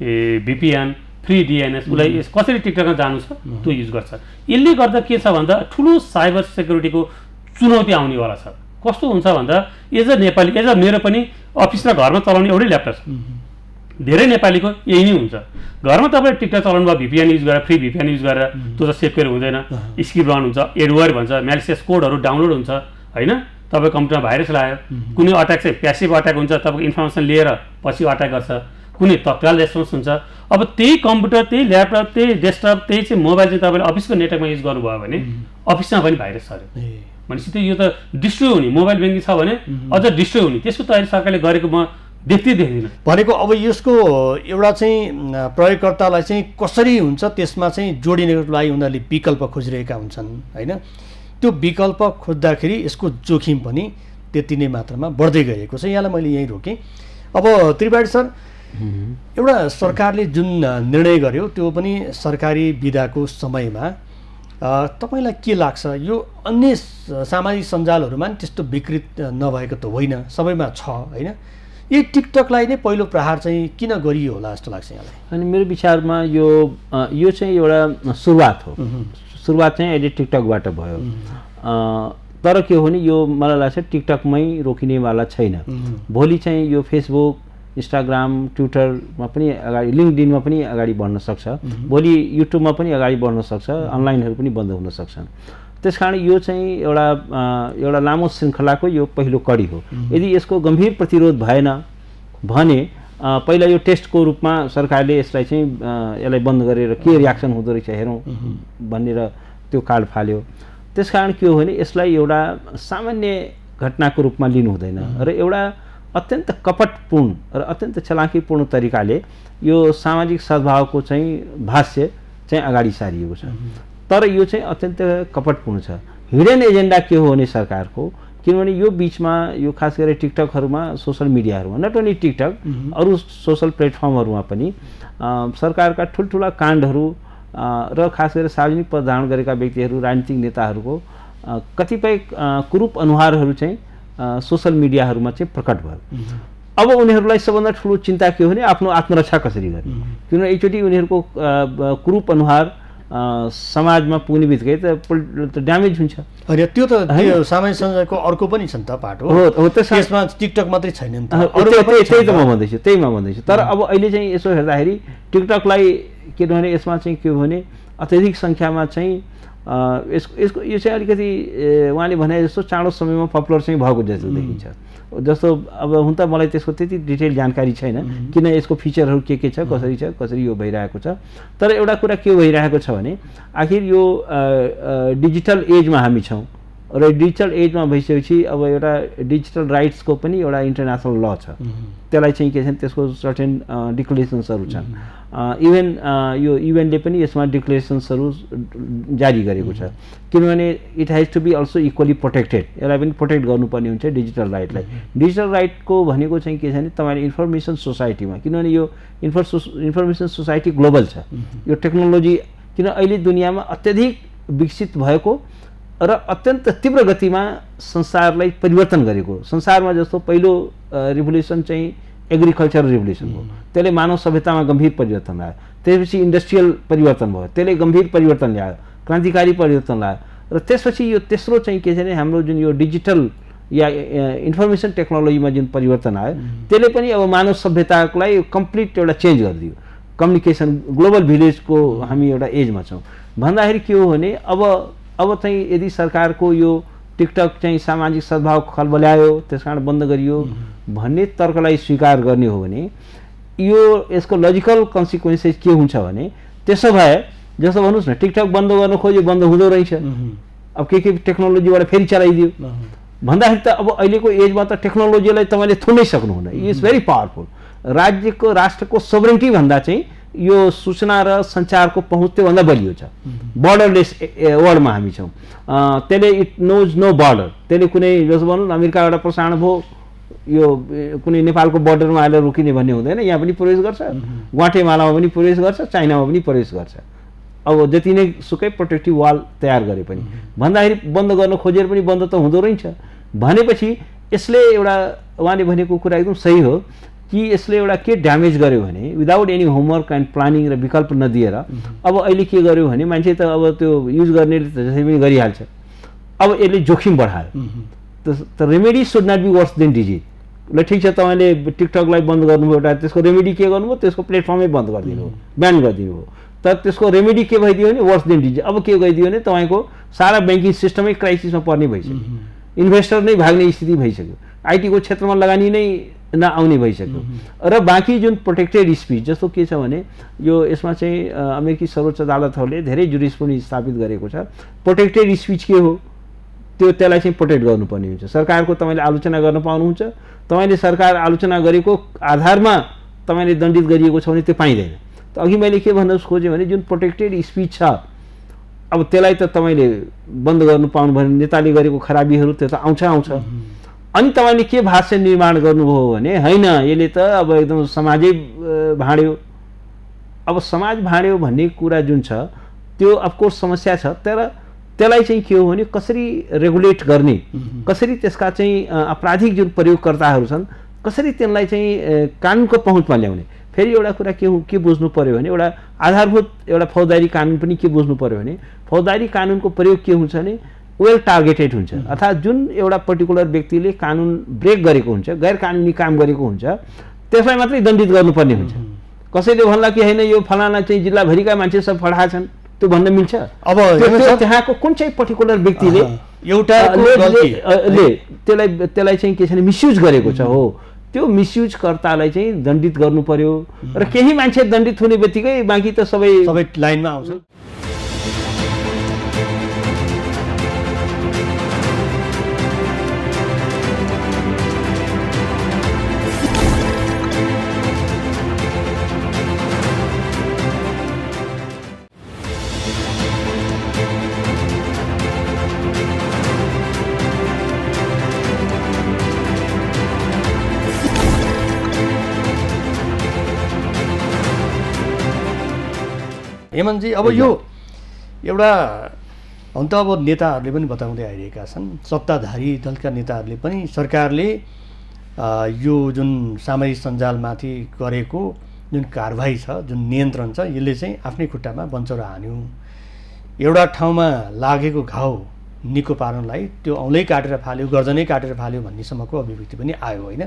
भिपिएन फ्री डिएनएस उसलाई कसरी टिकटकमा जानु छ त्यो युज गर्छ। यसले गर्दा के छ भन्दा ठुलो साइबर सेक्युरिटीको चुनौती आउनेवाला छ। कस्तो हुन्छ भन्दा as a Nepali as a मेरो पनि अफिस र घरमा चलाउने एउटै ल्यापटप छ, धेरै नेपालीको यही नै हुन्छ। घरमा तपाईँले टिकटक चलाउनु भयो भिपिएन युज गरेर फ्री भिपिएन युज गरेर त्यो त सेक्युर हुँदैन, स्क्रिप्ट रन हुन्छ, एडवेयर भन्छ, म्यालिसियस कोडहरू डाउनलोड हुन्छ होइन। तपाईँ कम्प्युटरमा भाइरस लाग्यो, कुनै अट्याक चाहिँ प्यासिभ अट्याक हुन्छ, तपाईँको इन्फर्मेसन लिएर पछि अट्याक गर्छ, कुनै तत्काल रेस्पोन्स हुन्छ। अब त्यही कम्प्युटर त्यही ल्यापटप त्यही डेस्कटप त्यही चाहिँ मोबाइल चाहिँ तपाईँले अफिसको नेटवर्कमा युज गर्नुभयो भने अफिसमा पनि भाइरस सर्यो भनेपछि त यो त डिस्ट्रोय हुने। मोबाइल ब्याङ्किङ छ भने अझ डिस्ट्रोय हुने। त्यसको तयारी सरकारले गरेको म देख्दै देख्दिनँ। भनेको अब यसको एउटा चाहिँ प्रयोगकर्तालाई चाहिँ कसरी हुन्छ त्यसमा चाहिँ जोडिनको लागि उनीहरूले विकल्प खोजिरहेका हुन्छन् होइन। त्यो विकल्प खोज्दाखेरि यसको जोखिम पनि त्यति नै मात्रामा बढ्दै गएको छ। यहाँलाई मैले यहीँ रोकेँ। अब त्रिपाठी सर, एउटा सरकारले जुन निर्णय गर्यो त्यो पनि सरकारी बिदाको समयमा तपाईँलाई के लाग्छ यो अन्य सामाजिक सञ्जालहरूमा नि त्यस्तो विकृत नभएको त होइन, सबैमा छ होइन। यही टिकटकलाई नै पहिलो प्रहार चाहिँ किन गरियो होला जस्तो लाग्छ यहाँलाई? अनि मेरो विचारमा यो यो चाहिँ एउटा सुरुवात हो। सुरुवात चाहिँ अहिले टिकटकबाट भयो। तर के हो भने यो मलाई लाग्छ टिकटकमै रोकिनेवाला छैन। भोलि चाहिँ यो फेसबुक इन्स्टाग्राम ट्विटरमा पनि अगाडि लिङ्कडिनमा पनि अगाडि बढ्न सक्छ, भोलि युट्युबमा पनि अगाडि बढ्न सक्छ, अनलाइनहरू पनि बन्द हुन सक्छन्। त्यस कारण यो चाहिँ एउटा एउटा लामो श्रृङ्खलाको यो पहिलो कडी हो। यदि यसको गम्भीर प्रतिरोध भएन भने पहिला यो टेस्टको रूपमा सरकारले यसलाई चाहिँ यसलाई बन्द गरेर के रियाक्सन हुँदो रहेछ हेरौँ भनेर त्यो कार्ड फाल्यो। त्यस कारण के हो भने यसलाई एउटा सामान्य घटनाको रूपमा लिनु हुँदैन र एउटा अत्यन्त कपटपूर्ण र अत्यन्त चलाकीपूर्ण तरिकाले यो सामाजिक सद्भावको चाहिँ भाष्य चाहिँ अगाडि सारिएको छ। तर यो चाहिँ अत्यन्त कपटपूर्ण छ। हिडन एजेन्डा के हो भने सरकारको, किनभने यो बिचमा यो खास गरेर टिकटकहरूमा सोसल मिडियाहरूमा नट ओन्ली टिकटक अरू सोसल प्लेटफर्महरूमा पनि सरकारका ठुल्ठुला काण्डहरू र खास गरेर सार्वजनिक पद धारण गरेका व्यक्तिहरू राजनीतिक नेताहरूको कतिपय कुरूप अनुहारहरू चाहिँ सोसल मिडियाहरूमा चाहिँ प्रकट भयो। अब उनीहरूलाई सबभन्दा ठुलो चिन्ता के हो भने आफ्नो आत्मरक्षा कसरी गर्ने, किनभने एकचोटि उनीहरूको कुरूप अनुहार समाजमा पुग्ने बित्तिकै त ड्यामेज हुन्छ। होइन त्यो त सामाजिक सञ्जालको अर्को पनि छ नि त पाटो हो, त्यसमा टिकटक मात्रै छैन नि त। त्यही त म भन्दैछु त्यही म भन्दैछु तर अब अहिले चाहिँ यसो हेर्दाखेरि टिकटकलाई किनभने यसमा चाहिँ के हो भने अत्यधिक सङ्ख्यामा चाहिँ यसको यसको यो चाहिँ अलिकति उहाँले भने जस्तो चाँडो समयमा पपुलर चाहिँ भएको जस्तो देखिन्छ। जस्तो अब हुन त मलाई त्यसको त्यति डिटेल जानकारी छैन किन यसको फिचरहरू के के छ, कसरी छ, कसरी यो भइरहेको छ। तर एउटा कुरा के भइरहेको छ भने आखिर यो डिजिटल एजमा हामी छौँ र डिजिटल एजमा भइसकेपछि अब एउटा डिजिटल राइट्सको पनि एउटा इन्टरनेसनल ल छ। त्यसलाई चाहिँ के छ त्यसको सर्टेन डिक्लेरेसन्सहरू छन्। इभेन यो युएनले पनि यसमा डिक्लेरेसन्सहरू जारी गरेको छ किनभने it has to be also equally protected. यसलाई पनि प्रोटेक्ट गर्नुपर्ने हुन्छ डिजिटल राइटलाई। डिजिटल राइटको भनेको चाहिँ के छ भने तपाईँले इन्फर्मेसन सोसाइटीमा, किनभने यो इन्फर्सो इन्फर्मेसन सोसाइटी ग्लोबल छ। यो टेक्नोलोजी किन अहिले दुनियाँमा अत्यधिक विकसित भएको र अत्यन्त तीव्र गतिमा संसारलाई परिवर्तन गरेको। संसारमा जस्तो पहिलो रिभोल्युसन चाहिँ एग्रिकल्चर रिभोल्युसन हो, त्यसले मानव सभ्यतामा गम्भीर परिवर्तन ल्यायो। त्यसपछि इन्डस्ट्रियल परिवर्तन भयो, त्यसले गम्भीर परिवर्तन ल्यायो, क्रान्तिकारी परिवर्तन ल्यायो। र त्यसपछि यो तेस्रो चाहिँ के छ भने हाम्रो जुन यो डिजिटल या इन्फर्मेसन टेक्नोलोजीमा जुन परिवर्तन आयो त्यसले पनि अब मानव सभ्यतालाई कम्प्लिट एउटा चेन्ज गरिदियो। कम्युनिकेसन ग्लोबल भिलेजको हामी एउटा एजमा छौँ भन्दाखेरि के हो भने अब अब चाहिँ यदि सरकारको यो टिकटक चाहिँ सामाजिक सद्भाव खलबल्यायो त्यस कारण बन्द गरियो भन्ने तर्कलाई स्वीकार गर्ने हो भने यो यसको लजिकल कन्सिक्वेन्सेस के हुन्छ भने त्यसो भए जस्तो भन्नुहोस् न टिकटक बन्द गर्न खोज्यो बन्द हुँदो रहेछ। अब के के टेक्नोलोजीबाट फेरि चलाइदियो भन्दाखेरि त अब अहिलेको एजमा त टेक्नोलोजीलाई तपाईँले थुन्नै सक्नुहुन्न। Is very powerful. राज्यको राष्ट्रको सोभरेन्टी भन्दा चाहिँ यो सूचना र सञ्चारको पहुँच त्योभन्दा बलियो छ। बर्डरलेस वर्ल्डमा हामी छौँ। त्यसले इट नोज नो बर्डर। त्यसले कुनै जस्तो भनौँ न अमेरिकाबाट प्रसारण भयो यो कुनै नेपालको बर्डरमा आएर रोकिने भन्ने हुँदैन। यहाँ पनि प्रवेश गर्छ, ग्वाटेमालामा पनि प्रवेश गर्छ, चाइनामा पनि प्रवेश गर्छ। अब जति नै सुकै प्रोटेक्टिभ वाल तयार गरे पनि भन्दाखेरि बन्द गर्न खोजेर पनि बन्द त हुँदो रहेछ भनेपछि यसले एउटा उहाँले भनेको कुरा एकदम सही हो कि यसले एउटा के ड्यामेज गर्यो भने without any homework and planning र विकल्प नदिएर अब अहिले के गर्यो भने मान्छे त अब त्यो युज गर्नेले त जसै पनि गरिहाल्छ। अब यसले जोखिम बढायो। त remedy should not be worse than disease. ल ठिक छ तपाईँले टिकटकलाई बन्द गर्नुभयो एउटा त्यसको रेमेडी के गर्नुभयो त्यसको प्लेटफर्मै बन्द गरिदिनु हो, ब्यान गरिदिनु हो। तर त्यसको रेमेडी के भइदियो भने वर्स देन डिजिज। अब के गरिदियो भने तपाईँको सारा ब्याङ्किङ सिस्टमै क्राइसिसमा पर्ने भइसक्यो। इन्भेस्टर नै भाग्ने स्थिति भइसक्यो। आइटीको क्षेत्रमा लगानी नै नआउने भइसक्यो। र बाँकी जुन प्रोटेक्टेड स्पिच जस्तो के छ भने यो यसमा चाहिँ अमेरिकी सर्वोच्च अदालतहरूले धेरै जुरिस्प्रुडेन्स स्थापित गरेको छ। प्रोटेक्टेड स्पिच के हो त्यो त्यसलाई चाहिँ प्रोटेक्ट गर्नुपर्ने हुन्छ। सरकारको तपाईँले आलोचना गर्न पाउनुहुन्छ। तपाईँले सरकार आलोचना गरेको आधारमा तपाईँले दण्डित गरिएको छ भने त्यो पाइँदैन। त अघि मैले के भन्न खोजेँ भने जुन प्रोटेक्टेड स्पिच छ अब त्यसलाई त तपाईँले बन्द गर्नु पाउनु भने नेताले गरेको खराबीहरू त्यो त आउँछ आउँछ। अनि तपाईँले के भाष्य निर्माण गर्नुभयो भने होइन यसले त अब एकदम समाजै भाँड्यो। अब समाज भाँड्यो भन्ने कुरा जुन छ त्यो अफकोर्स समस्या छ। तर त्यसलाई चाहिँ के हो भने कसरी रेगुलेट गर्ने, कसरी त्यसका चाहिँ आपराधिक जुन प्रयोगकर्ताहरू छन् कसरी त्यसलाई चाहिँ कानुनको पहुँचमा ल्याउने। फेरि एउटा कुरा के हो के बुझ्नु पर्यो भने एउटा आधारभूत एउटा फौजदारी कानुन पनि के बुझ्नु पर्यो भने फौजदारी कानुनको प्रयोग के हुन्छ भने वेल टार्गेटेड हुन्छ। अर्थात् जुन एउटा पर्टिकुलर व्यक्तिले कानुन ब्रेक गरेको हुन्छ, गैर कानुनी काम गरेको हुन्छ त्यसलाई मात्रै दण्डित गर्नुपर्ने हुन्छ। कसैले भन्ला कि होइन यो फलाना चाहिँ जिल्लाभरिका मान्छे सब फडा छन् त्यो भन्न मिल्छ? अब त्यहाँको कुन चाहिँ पर्टिकुलर व्यक्तिले एउटा त्यसलाई त्यसलाई चाहिँ के छ भने मिसयुज गरेको छ हो त्यो मिसयुजकर्तालाई चाहिँ दण्डित गर्नु पर्यो। र केही मान्छे दण्डित हुने बित्तिकै बाँकी त सबै सबै लाइनमा आउँछ। हेमन्तजी अब यो एउटा हुन त अब नेताहरूले पनि बताउँदै आइरहेका छन्, सत्ताधारी दलका नेताहरूले पनि सरकारले यो जुन सामाजिक सञ्जालमाथि गरेको जुन कारबाही छ, जुन नियन्त्रण छ, यसले चाहिँ आफ्नै खुट्टामा बन्चरो हान्यो। एउटा ठाउँमा लागेको घाउ निको पार्नलाई त्यो औँलै काटेर फाल्यो, गर्दनै काटेर फाल्यो भन्नेसम्मको अभिव्यक्ति पनि आयो होइन।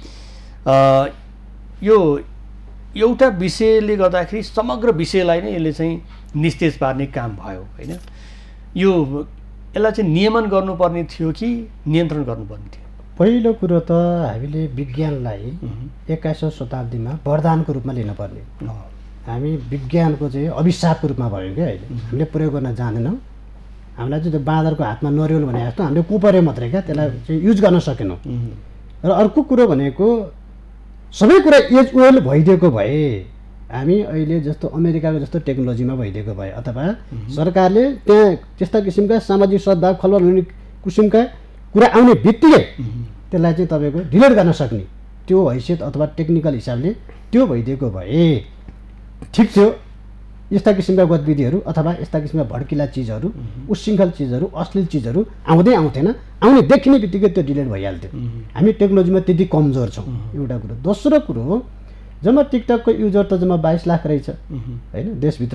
यो एउटा विषयले गर्दाखेरि समग्र विषयलाई नै यसले चाहिँ निस्तेज पार्ने काम भयो होइन। यो यसलाई चाहिँ नियमन गर्नुपर्ने थियो कि नियन्त्रण गर्नुपर्ने थियो? पहिलो कुरो त हामीले विज्ञानलाई एक्काइसौँ शताब्दीमा वरदानको रूपमा लिनुपर्ने। हामी विज्ञानको चाहिँ अभिशापको रूपमा भयो क्या अहिले। हामीले प्रयोग गर्न जानेनौँ। हामीलाई चाहिँ त्यो बाँदरको हातमा नरिवल भने जस्तो हामीले कुपरे मात्रै क्या त्यसलाई चाहिँ युज गर्न सकेनौँ। र अर्को कुरो भनेको सबै कुरा एज वेल भइदिएको भए हामी अहिले जस्तो अमेरिकाको जस्तो टेक्नोलोजीमा भइदिएको भए अथवा सरकारले त्यहाँ त्यस्ता किसिमका सामाजिक सद्भाव खलबल हुने किसिमका कुरा आउने बित्तिकै त्यसलाई चाहिँ तपाईँको डिलिट गर्न सक्ने त्यो हैसियत अथवा टेक्निकल हिसाबले त्यो भइदिएको भए ठिक थियो। यस्ता किसिमका गतिविधिहरू अथवा यस्ता किसिमका भड्किला चिजहरू, उच्छृङ्खल चिजहरू, अश्लील चिजहरू आउँदै आउँथेन, आउने देखिने बित्तिकै त्यो डिलिट भइहाल्थ्यो। हामी टेक्नोलोजीमा त्यति कमजोर छौँ एउटा कुरो। दोस्रो कुरो जम्मा टिकटकको युजर त जम्मा बाइस लाख रहेछ होइन देशभित्र।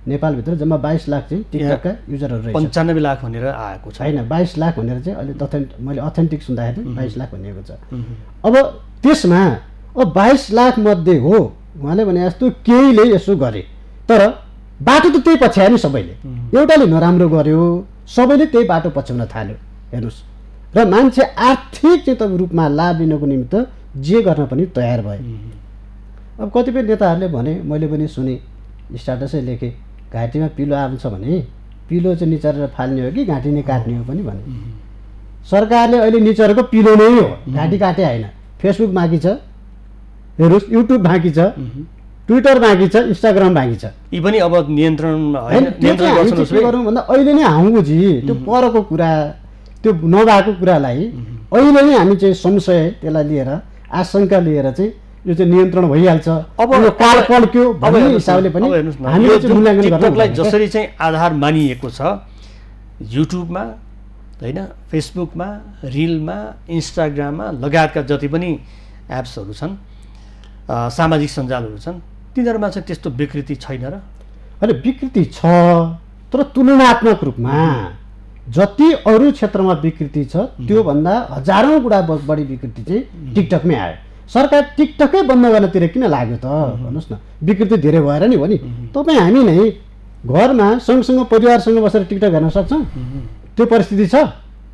नेपालभित्र जम्मा बाइस लाख चाहिँ टिकटकका युजरहरू रहेछ। पन्चानब्बे लाख भनेर आएको छ होइन, बाइस लाख भनेर चाहिँ अहिले अथेन्ट मैले अथेन्टिक सुन्दाखेरि बाइस लाख भनिएको छ। अब त्यसमा अब बाइस लाख मध्ये हो उहाँले भने जस्तो केहीले यसो गरे, तर बाटो त त्यही पछ्यायो नि सबैले। एउटाले नराम्रो गर्यो, सबैले त्यही बाटो पछ्याउन थाल्यो। हेर्नुहोस्, र मान्छे आर्थिक चाहिँ तपाईँ रूपमा लाभ लिनको निमित्त जे गर्न पनि तयार भए। अब कतिपय नेताहरूले भने, मैले पनि सुने, स्ट्याटसै लेखेँ, घाँटीमा पिलो आउँछ भने पिलो चाहिँ निचारेर फाल्ने हो कि घाँटी नै काट्ने हो पनि भने। सरकारले अहिले निचारेको पिलो नै हो, घाँटी काटे होइन। फेसबुक बाँकी छ, हेर्नुहोस्, युट्युब बाँकी छ, ट्विटर बाँकी छ, इन्स्टाग्राम बाँकी छ। यी पनि अब नियन्त्रण नियन्त्रण गरौँ भन्दा अहिले नै हाउजी त्यो परको कुरा, त्यो नभएको कुरालाई अहिले नै हामी चाहिँ संशय त्यसलाई लिएर, आशंका लिएर चाहिँ यो चाहिँ नियन्त्रण भइहाल्छ। अब यो काल पल्क्यो भन्ने हिसाबले पनि हामीले चाहिँ मूल्याङ्कन टिकटकलाई जसरी चाहिँ आधार मानिएको छ, युट्युबमा होइन, फेसबुकमा, रिलमा, इन्स्टाग्राममा लगायतका जति पनि एप्सहरू छन्, सामाजिक सञ्जालहरू छन्, तिनीहरूमा चाहिँ त्यस्तो विकृति छैन र? अहिले विकृति छ, तर तुलनात्मक रूपमा जति अरू क्षेत्रमा विकृति छ त्योभन्दा हजारौँ गुणा बढी विकृति चाहिँ टिकटकमै आयो। सरकार टिकटकै बन्द गर्नतिर किन लाग्यो त भन्नुहोस् न? विकृति धेरै भएर नि हो नि। तपाईँ हामी नै घरमा सँगसँग परिवारसँग बसेर टिकटक हेर्न सक्छौँ? त्यो परिस्थिति छ।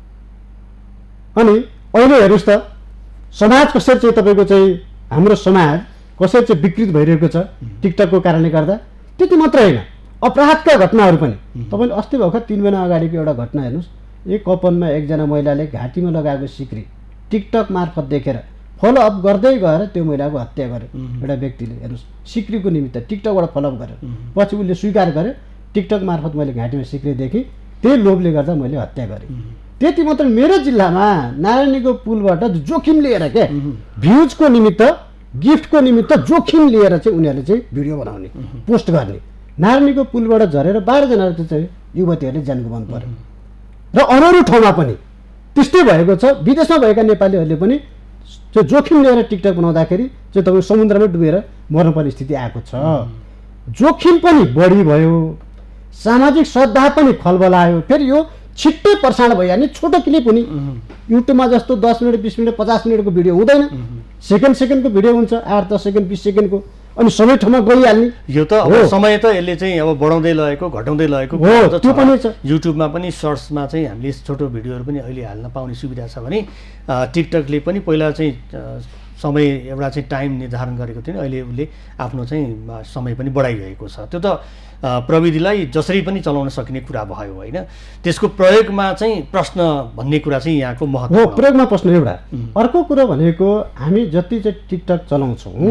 अनि अहिले हेर्नुहोस् त, समाज कसरी चाहिँ तपाईँको चाहिँ हाम्रो समाज कसरी चाहिँ विकृत भइरहेको छ टिकटकको कारणले गर्दा। त्यति मात्र होइन, अपराधका घटनाहरू पनि। तपाईँले अस्ति भर्खर तिन महिना अगाडिको एउटा घटना हेर्नुहोस्, एक कपनमा एकजना महिलाले घाँटीमा लगाएको सिक्री टिकटक मार्फत देखेर फलोअप गर्दै गएर त्यो महिलाको हत्या गर्यो एउटा व्यक्तिले। हेर्नुहोस्, सिक्रीको निमित्त टिकटकबाट फलोअप गरेर पछि उसले स्वीकार गर्यो, टिकटक मार्फत मैले घाँटीमा सिक्री देखेँ, त्यही लोभले गर्दा मैले हत्या गरेँ। त्यति मात्र, मेरो जिल्लामा नारायणीको पुलबाट जोखिम लिएर क्या भ्युजको निमित्त, गिफ्टको निमित्त जोखिम लिएर चाहिँ उनीहरूले चाहिँ भिडियो बनाउने, पोस्ट गर्ने। नारायणीको पुलबाट झरेर बाह्रजनाको चाहिँ युवतीहरूले ज्यान गुमाउनु पर्यो। र अरू अरू ठाउँमा पनि त्यस्तै भएको छ। विदेशमा भएका नेपालीहरूले पनि त्यो जोखिम लिएर टिकटक बनाउँदाखेरि चाहिँ तपाईँ समुद्रमै डुबेर मर्नुपर्ने स्थिति आएको छ। जोखिम पनि बढी भयो, सामाजिक सद्भाव पनि खलबलायो। फेरि यो छिट्टै प्रसारण भइहाल्ने छोटो क्लिप हुने, युट्युबमा जस्तो दस मिनट बिस मिनट पचास मिनटको भिडियो हुँदैन, सेकेन्ड सेकेन्डको भिडियो हुन्छ, आठ दस सेकेन्ड बिस सेकेन्डको, अनि सबै ठाउँमा गइहाल्ने। यो त अब समय त यसले चाहिँ अब बढाउँदै लगेको, घटाउँदै लगेको हो, त्यो पनि छ। युट्युबमा पनि सर्ट्समा चाहिँ हामीले छोटो भिडियोहरू पनि अहिले हाल्न पाउने सुविधा छ भने टिकटकले पनि पहिला चाहिँ समय एउटा चाहिँ टाइम निर्धारण गरेको थियो, अहिले उसले आफ्नो चाहिँ समय पनि बढाइरहेको छ। त्यो त प्रविधिलाई जसरी पनि चलाउन सकिने कुरा भयो होइन। त्यसको प्रयोगमा चाहिँ प्रश्न भन्ने कुरा चाहिँ यहाँको महत्त्व हो। प्रयोगमा प्रश्न एउटा। अर्को कुरो भनेको हामी जति चाहिँ टिकटक चलाउँछौँ,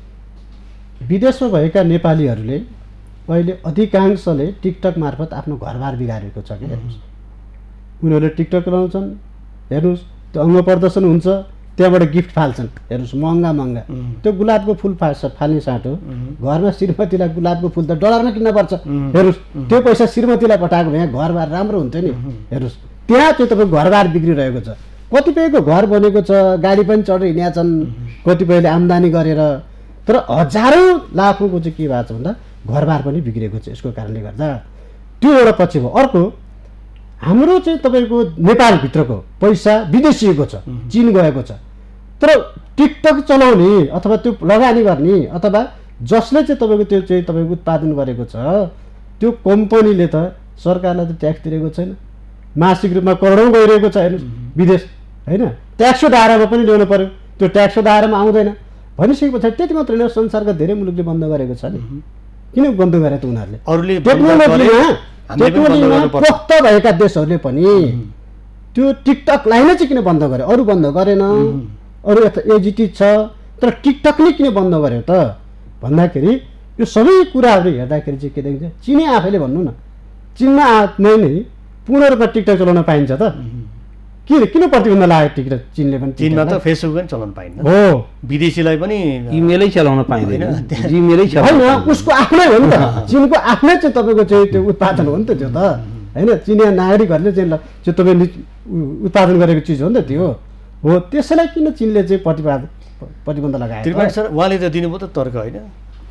विदेशमा भएका नेपालीहरूले अहिले अधिकांशले टिकटक मार्फत आफ्नो घरबार बिगारेको छ कि। हेर्नुहोस्, उनीहरूले टिकटक चलाउँछन्, हेर्नुहोस् त्यो अङ्ग प्रदर्शन हुन्छ, त्यहाँबाट गिफ्ट फाल्छन्। हेर्नुहोस्, महँगा महँगा त्यो गुलाबको फुल फाल्छ, फाल्ने साटो घरमा श्रीमतीलाई गुलाबको फुल त डलरमा किन्नुपर्छ। हेर्नुहोस्, त्यो पैसा श्रीमतीलाई पठाएको भए घरबार राम्रो हुन्थ्यो नि। हेर्नुहोस्, त्यहाँ चाहिँ तपाईँको घरबार बिग्रिरहेको छ। कतिपयको घर बनेको छ, गाडी पनि चढेर हिँडेका छन्, कतिपयले आम्दानी गरेर, तर हजारौँ लाखौँको चाहिँ के भएको छ भन्दा घरबार पनि बिग्रेको छ। यसको कारणले गर्दा त्यो एउटा पछि भयो। अर्को, हाम्रो चाहिँ तपाईँको नेपालभित्रको पैसा विदेशिएको छ, चिन गएको छ, तर टिकटक चलाउने अथवा त्यो लगानी गर्ने अथवा जसले चाहिँ तपाईँको त्यो चाहिँ तपाईँको उत्पादन गरेको छ त्यो कम्पनीले त सरकारलाई त ट्याक्स तिरेको छैन, मासिक रूपमा करोडौँ गइरहेको छ। हेर्नुहोस्, विदेश होइन, ट्याक्सको दायरामा पनि ल्याउनु पर्यो, त्यो ट्याक्सको दायरामा आउँदैन भनिसके पछाडि त्यति मात्र होइन, संसारका धेरै मुलुकले बन्द गरेको छ नि। किन बन्द गरे त उनीहरूले? अरूले टेक्नोलोजीमा टेक्नोलोजीमा पोख्त भएका देशहरूले पनि त्यो टिकटकलाई नै चाहिँ किन बन्द गर्यो? अरू बन्द गरेन, अरू यता एजिटी छ, तर टिकटकले किन बन्द गर्यो त भन्दाखेरि यो सबै कुराहरू हेर्दाखेरि चाहिँ के देखिन्छ, चिनै आफैले भन्नु न, चिनमा नै नै पूर्ण रूपमा टिकटक चलाउन पाइन्छ त? किन किन प्रतिबन्ध लाग्यो टिकटक? चिनले पनि, चिनमा त फेसबुक पनि चलाउन पाइन्न हो, विदेशीलाई पनि इमेलै चलाउन पाइँदैन, जिमेलै होइन, उसको आफ्नै हो नि त। चिनको आफ्नै चाहिँ तपाईँको चाहिँ त्यो उत्पादन हो नि त त्यो त, होइन? चिनिया नागरिकहरूले चाहिँ चाहिँ तपाईँ उत्पादन गरेको चिज हो नि त त्यो हो। त्यसैलाई किन चिनले चाहिँ प्रतिवाद प्रतिबन्ध लगायो? त्रिपाठी सर, उहाँले त दिनुभयो त तर्क होइन,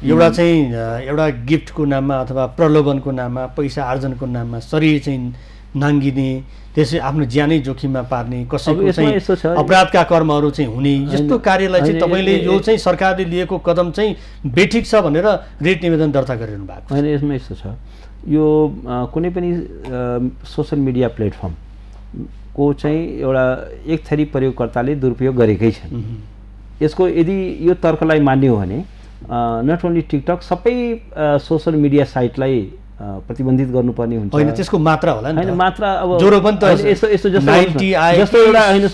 एउटा चाहिँ एउटा गिफ्टको नाममा अथवा प्रलोभनको नाममा पैसा आर्जनको नाममा शरीर चाहिँ नाङ्गिने त्यसै आफ्नो ज्यानै जोखिममा पार्ने कसैको चाहिँ अपराधका कर्महरू चाहिँ हुने यस्तो कार्यलाई चाहिँ तपाईँले यो चाहिँ सरकारले लिएको कदम चाहिँ बेठिक छ भनेर रिट निवेदन दर्ता गरिरहनु भएको होइन। यसमा यस्तो छ, यो कुनै पनि सोसल मिडिया प्लेटफर्मको चाहिँ एउटा एक थरी प्रयोगकर्ताले दुरुपयोग गरेकै छन्। यसको यदि यो तर्कलाई मान्ने हो भने नट ओन्ली टिकटक सबै सोसल मिडिया साइटलाई प्रतिबन्धित गर्नुपर्ने हुन्छ। होइन, त्यसको मात्रा होला नि, होइन मात्रा अब जोरो पनि त यस्तो यस्तो जस्तो जस्तो एउटा होइन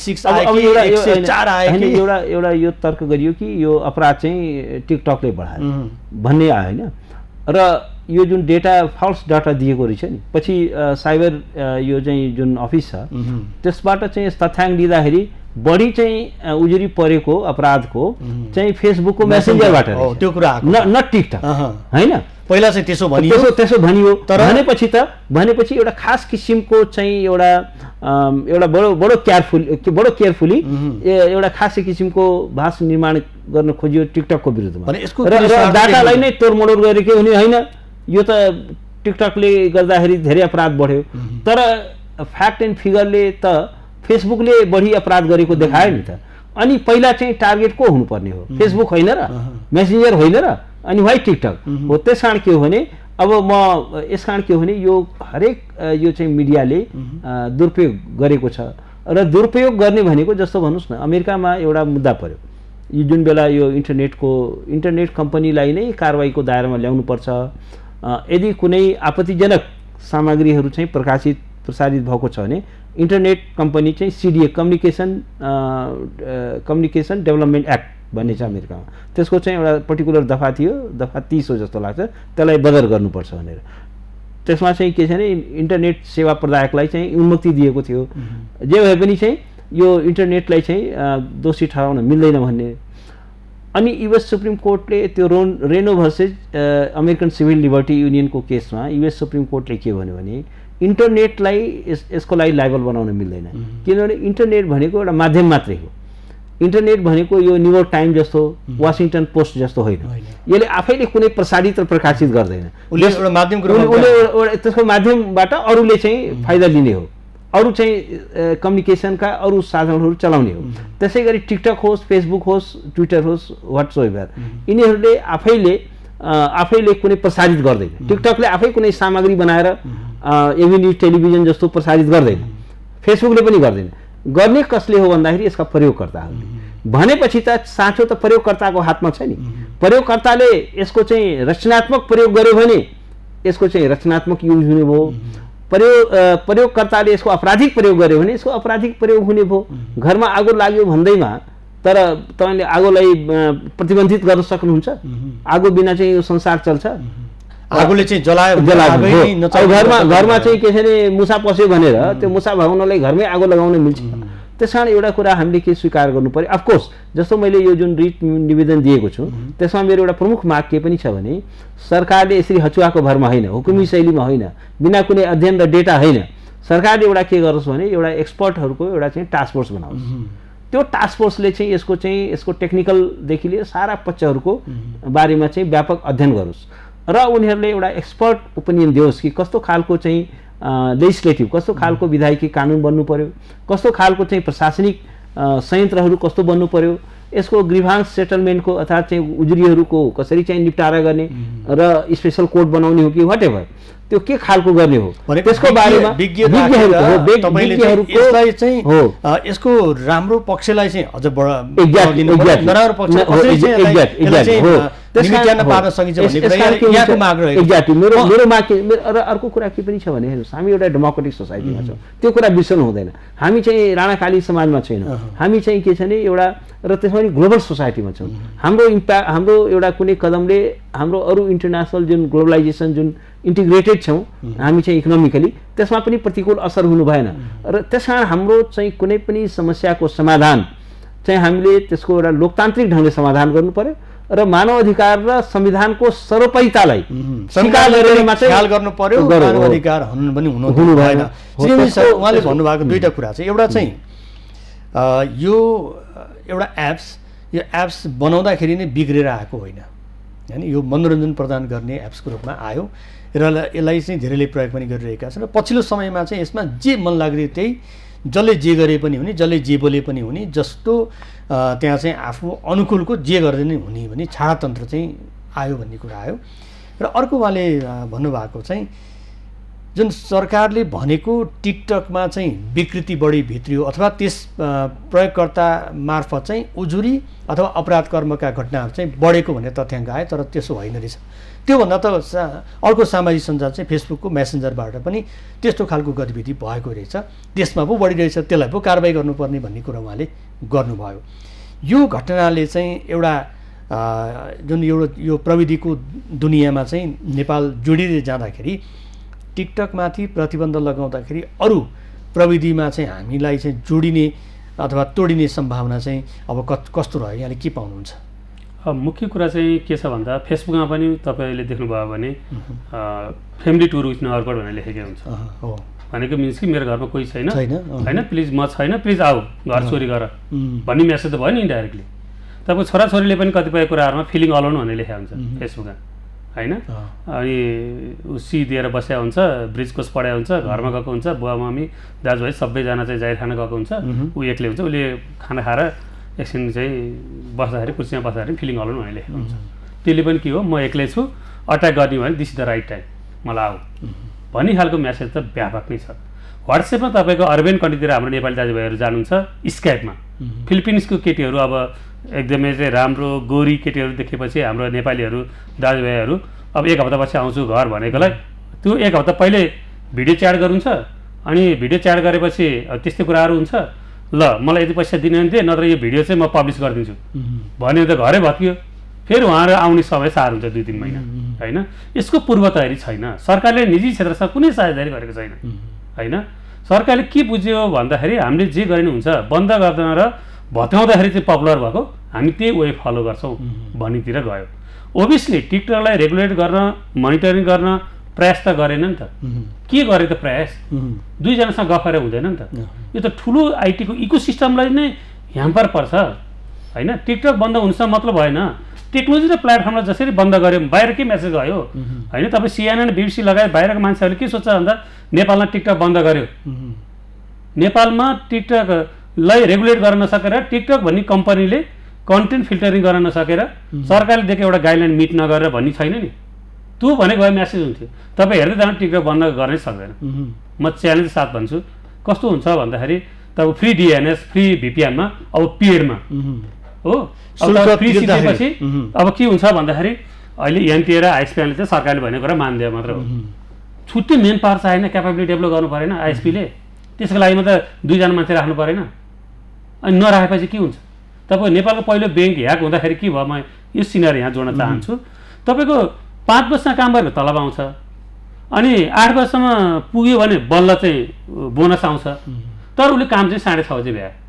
एउटा एउटा यो तर्क गरियो कि यो अपराध चाहिँ टिकटकले बढायो भन्ने आयो होइन। र यो जुन डेटा फल्स डाटा दिएको रहेछ नि, पछि साइबर यो चाहिँ जुन अफिस छ त्यसबाट चाहिँ तथ्याङ्क दिँदाखेरि बढी चाहिँ उजुरी परेको अपराधको चाहिँ फेसबुकको मेसेन्जरबाट त्यो कुरा न टिकटक होइन। पहिला चाहिँ त्यसो भनियो, त्यसो त्यसो भनियो तर भनेपछि त भनेपछि एउटा खास किसिमको चाहिँ एउटा एउटा बडो बडो केयरफुल बडो केयरफुली एउटा खासै किसिमको भाषा निर्माण गर्न खोजियो टिकटकको विरुद्धमा र डाटालाई नै तोडमोड गरेको हुने होइन। यो त टिकटकले गर्दाखेरि धेरै अपराध बढ्यो तर फ्याक्ट एन्ड फिगरले त फेसबुकले बढी अपराध गरेको देखायो नि त। अनि पहिला चाहिँ टार्गेट को हुनुपर्ने हो, फेसबुक होइन र मेसेन्जर होइन र अनि वाइ टिकटक हो। त्यस कारण के हो भने अब म यस कारण के हो भने यो हरेक यो चाहिँ मिडियाले दुरुपयोग गरेको छ र दुरुपयोग गर्ने भनेको जस्तो भन्नुहोस् न अमेरिकामा एउटा मुद्दा पर्यो, यो जुन बेला यो इन्टरनेटको इन्टरनेट कम्पनीलाई नै कारवाहीको दायरामा ल्याउनुपर्छ यदि कुनै आपत्तिजनक सामग्रीहरू चाहिँ प्रकाशित प्रसारित भएको छ भने इन्टरनेट कम्पनी चाहिँ CDA communication communication development act भन्ने छ अमेरिकामा, त्यसको चाहिँ एउटा पर्टिकुलर दफा थियो, दफा तीस हो जस्तो लाग्छ, त्यसलाई बदर गर्नुपर्छ भनेर। त्यसमा चाहिँ के छ भने इन्टरनेट सेवा प्रदायकलाई चाहिँ उन्मुक्ति दिएको थियो। जे भए पनि चाहिँ यो इन्टरनेटलाई चाहिँ दोषी ठहराउन मिल्दैन भन्ने। अनि युएस सुप्रिम कोर्टले त्यो Ron Reno versus American civil liberty युनियनको केसमा युएस सुप्रिम कोर्टले के भन्यो भने इन्टरनेटलाई यस यसको लागि लाइबल बनाउन मिल्दैन, किनभने इन्टरनेट भनेको एउटा माध्यम मात्रै हो। इन्टरनेट भनेको यो न्युयोर्क टाइम जस्तो वासिङटन पोस्ट जस्तो होइन, यसले आफैले कुनै प्रसारित र प्रकाशित गर्दैन। उसले त्यसको माध्यमबाट अरूले चाहिँ फाइदा लिने हो, अरू चाहिँ कम्युनिकेसनका अरू साधनहरू चलाउने हो। त्यसै गरी टिकटक होस्, फेसबुक होस्, ट्विटर होस्, वाट्सएभर यिनीहरूले आफैले आफैले कुनै प्रसारित गर्दैन। टिकटकले आफै कुनै सामग्री बनाएर एभेन्यू टेलिभिजन जस्तो प्रसारित गर्दैन, फेसबुकले पनि गर्दैन। गर्ने कसले हो भन्दाखेरि यसका प्रयोगकर्ताहरूले। भनेपछि त साँचो त प्रयोगकर्ताको हातमा छ नि। प्रयोगकर्ताले यसको चाहिँ रचनात्मक प्रयोग गर्यो भने यसको चाहिँ रचनात्मक युज हुने भयो, प्रयोग प्रयोगकर्ताले यसको आपराधिक प्रयोग गर्यो भने यसको आपराधिक प्रयोग हुने भयो। घरमा आगो लाग्यो भन्दैमा तर तपाईँले आगोलाई प्रतिबन्धित गर्न सक्नुहुन्छ? आगो बिना चाहिँ यो संसार चल्छ? आगोले चाहिँ जलायो जलायो घरमा घरमा चाहिँ के छ भने मुसा पस्यो भनेर त्यो मुसा भगाउनलाई घरमै आगो लगाउन मिल्छ? त्यस कारण एउटा कुरा हामीले के स्वीकार गर्नु पर्यो, अफकोर्स जस्तो मैले यो जुन रिट निवेदन दिएको छु त्यसमा मेरो एउटा प्रमुख माग के पनि छ भने सरकारले यसरी हचुवाको भरमा होइन, हुकुमी शैलीमा होइन, बिना कुनै अध्ययन र डेटा होइन, सरकारले एउटा के गरोस् भने एउटा एक्सपर्टहरूको एउटा चाहिँ टास्क फोर्स बनाओस्। त्यो टास्क फोर्सले चाहिँ यसको चाहिँ यसको टेक्निकलदेखि लिएर सारा पक्षहरूको बारेमा चाहिँ व्यापक अध्ययन गरोस् र उनीहरूले एउटा एक्सपर्ट ओपिनियन दियोस् कि कस्तो खालको चाहिँ लेजिस्लेटिभ, कस्तो खालको विधायकी कानुन बन्नु पर्यो, कस्तो खालको चाहिँ प्रशासनिक संयन्त्रहरू कस्तो बन्नु पर्यो, यसको ग्रिभान्स सेटलमेन्टको अर्थात् चाहिँ उजुरीहरूको कसरी चाहिँ निपटारा गर्ने र स्पेसल कोर्ट बनाउने हो कि वाट एभर त्यो के खालको गर्ने हो त्यसको बारेमा विज्ञहरूलाई चाहिँ यसको राम्रो पक्षलाई चाहिँ अझ नराम्रो पक्ष एक्ज्याक्टली मेरो मेरो माग र अर्को कुरा के पनि छ भने हेर्नुहोस्, हामी एउटा डेमोक्रेटिक सोसाइटीमा छौँ, त्यो कुरा बिर्सनु हुँदैन। हामी चाहिँ राणाकाली समाजमा छैनौँ, हामी चाहिँ के छ भने एउटा र त्यसमा पनि ग्लोबल सोसाइटीमा छौँ। हाम्रो इम्प्याक्ट हाम्रो एउटा कुनै कदमले हाम्रो अरू इन्टरनेसनल जुन ग्लोबलाइजेसन जुन इन्टिग्रेटेड छौँ हामी चाहिँ इकोनोमिकली, त्यसमा पनि प्रतिकूल असर हुनु भएन र त्यस कारण हाम्रो चाहिँ कुनै पनि समस्याको समाधान चाहिँ हामीले त्यसको एउटा लोकतान्त्रिक ढङ्गले समाधान गर्नु पर्यो र मानव अधिकार र संविधानको सर्वोपरितालाई स्वीकार गरेर मात्रै ख्याल गर्नु पर्यो। मानव अधिकार हुनु पनि हुनु भएन। उहाँले भन्नुभएको दुईवटा कुरा चाहिँ एउटा चाहिँ यो एउटा एप्स यो एप्स बनाउँदाखेरि नै बिग्रेर आएको होइन, होइन यो मनोरञ्जन प्रदान गर्ने एप्सको रूपमा आयो र यसलाई चाहिँ धेरैले प्रयोग पनि गरिरहेका छन् र पछिल्लो समयमा चाहिँ यसमा जे मन लाग्ने त्यही जसले जे गरे पनि हुने जसले जे बोले पनि हुने जस्तो त्यहाँ चाहिँ आफू अनुकूलको जे गर्दै नै हुने भन्ने छाडतन्त्र चाहिँ आयो भन्ने कुरा आयो र अर्को उहाँले भन्नुभएको चाहिँ जुन सरकारले भनेको टिकटकमा चाहिँ विकृति बढी भित्रियो अथवा त्यस प्रयोगकर्ता मार्फत चाहिँ उजुरी अथवा अपराध कर्मका घटनाहरू चाहिँ बढेको भन्ने तथ्याङ्क आयो तर त्यसो होइन रहेछ त्योभन्दा त अर्को सामाजिक सञ्जाल चाहिँ फेसबुकको मेसेन्जरबाट पनि त्यस्तो खालको गतिविधि भएको रहेछ त्यसमा पो बढिरहेछ त्यसलाई पो कारबाही गर्नुपर्ने भन्ने कुरा उहाँले गर्नुभयो यो घटनाले चाहिँ एउटा जुन एउटा यो प्रविधिको दुनियाँमा चाहिँ नेपाल जोडिँदै जाँदाखेरि टिकटकमाथि प्रतिबन्ध लगाउँदाखेरि अरू प्रविधिमा चाहिँ हामीलाई चाहिँ जोडिने अथवा तोडिने सम्भावना चाहिँ अब कस्तो रह्यो यहाँले के पाउनुहुन्छ मुख्य कुरा चाहिँ के छ भन्दा फेसबुकमा पनि तपाईँले देख्नुभयो भने फ्यामिली टुर विथ नगरकोट भनेर लेखेकै हुन्छ हो भनेको मिन्स कि मेरो घरमा कोही छैन छैन होइन प्लिज म छैन प्लिज आऊ घर चोरी गर भन्ने मेसेज त भयो नि इन्डाइरेक्टली तपाईँको छोराछोरीले पनि कतिपय कुराहरूमा फिलिङ अलाउन भनेर लेखेको हुन्छ फेसबुकमा होइन अनि ऊ सी दिएर बसेको हुन्छ ब्रिज कोस पढाएको हुन्छ घरमा गएको हुन्छ बुवा मम्मी दाजुभाइ सबैजना चाहिँ जाहिर खाना गएको हुन्छ ऊ एक्लै हुन्छ उसले खाना खाएर एकछिन चाहिँ बस्दाखेरि कुर्सीमा बस्दाखेरि फिलिङ अलाउन भनेर लेखेको हुन्छ त्यसले पनि के हो म एक्लै छु अट्याक गर्ने भने this is the right time मलाई आऊ भन्ने खालको मेसेज त व्यापक नै छ वाट्सएपमा तपाईँको अर्बेन कन्ट्रीतिर हाम्रो नेपाली दाजुभाइहरू जानुहुन्छ स्काइपमा फिलिपिन्सको केटीहरू अब एकदमै चाहिँ राम्रो गोरी केटीहरू देखेपछि हाम्रो नेपालीहरू दाजुभाइहरू अब एक हप्तापछि आउँछु घर भनेकोलाई त्यो एक हप्ता पहिले भिडियो च्याट गर्नुहुन्छ अनि भिडियो च्याट गरेपछि त्यस्तै कुराहरू हुन्छ ल मलाई यति पैसा दिने भने नत्र यो भिडियो चाहिँ म पब्लिस गरिदिन्छु भन्यो त घरै भत्कियो फेरि उहाँहरू आउने समय सार हुन्छ दुई तिन महिना होइन यसको पूर्व तयारी छैन सरकारले निजी क्षेत्रसँग कुनै साझेदारी गरेको छैन होइन सरकारले के बुझ्यो भन्दाखेरि हामीले जे गरिनु हुन्छ बन्द गर्दैन र भत्काउँदाखेरि चाहिँ पपुलर भएको हामी त्यही वे फलो गर्छौँ भन्नेतिर गयो ओभियसली टिकटकलाई रेगुलेट गर्न मोनिटरिङ गर्न प्रयास त गरेन नि त के गरे त प्रयास दुईजनासँग गफ गरेर हुँदैन नि त यो त ठुलो आइटीको इकोसिस्टमलाई नै ह्याम्पर पर्छ होइन टिकटक बन्द हुनुसँग मतलब भएन टेक्नोलोजी र प्लेटफर्मलाई जसरी बन्द गर्यो बाहिर के मेसेज गयो होइन तपाईँ सिएनएन बिबिसी लगायत बाहिरको मान्छेहरूले के सोच्छ भन्दा नेपालमा टिकटक बन्द गर्यो नेपालमा टिकटकलाई रेगुलेट गर्न नसकेर टिकटक भन्ने कम्पनीले कन्टेन्ट फिल्टरिङ गर्न नसकेर सरकारले दिएको एउटा गाइडलाइन मिट नगरेर भन्ने छैन नि त्यो भनेको भए मेसेज हुन्थ्यो तपाईँ हेर्दै जानु टिकटक बन्द गर्नै सक्दैन म च्यालेन्ज साथ भन्छु कस्तो हुन्छ भन्दाखेरि तपाईँ फ्री डिएनएस फ्री भिपिएनमा अब पेडमा हो फ्री सिधेपछि अब के हुन्छ भन्दाखेरि अहिले एनटिए र आइएसपीले चाहिँ सरकारले भनेको कुरा मान्दियो मात्र हो छुट्टै मेन पावर चाहिएन क्यापेबिलिटी डेभलप गर्नु परेन आइएसपीले त्यसको लागि मात्र दुईजना मान्छे राख्नु परेन अनि नराखेपछि के हुन्छ तपाईँ नेपालको पहिलो ब्याङ्क ह्याक हुँदाखेरि के भयो म यो सिनेरी यहाँ जोड्न चाहन्छु तपाईँको पाँच वर्षमा काम गरेर तलब आउँछ अनि आठ वर्षमा पुग्यो भने बल्ल चाहिँ बोनस आउँछ तर उसले काम चाहिँ साढे छ बजी भ्यायो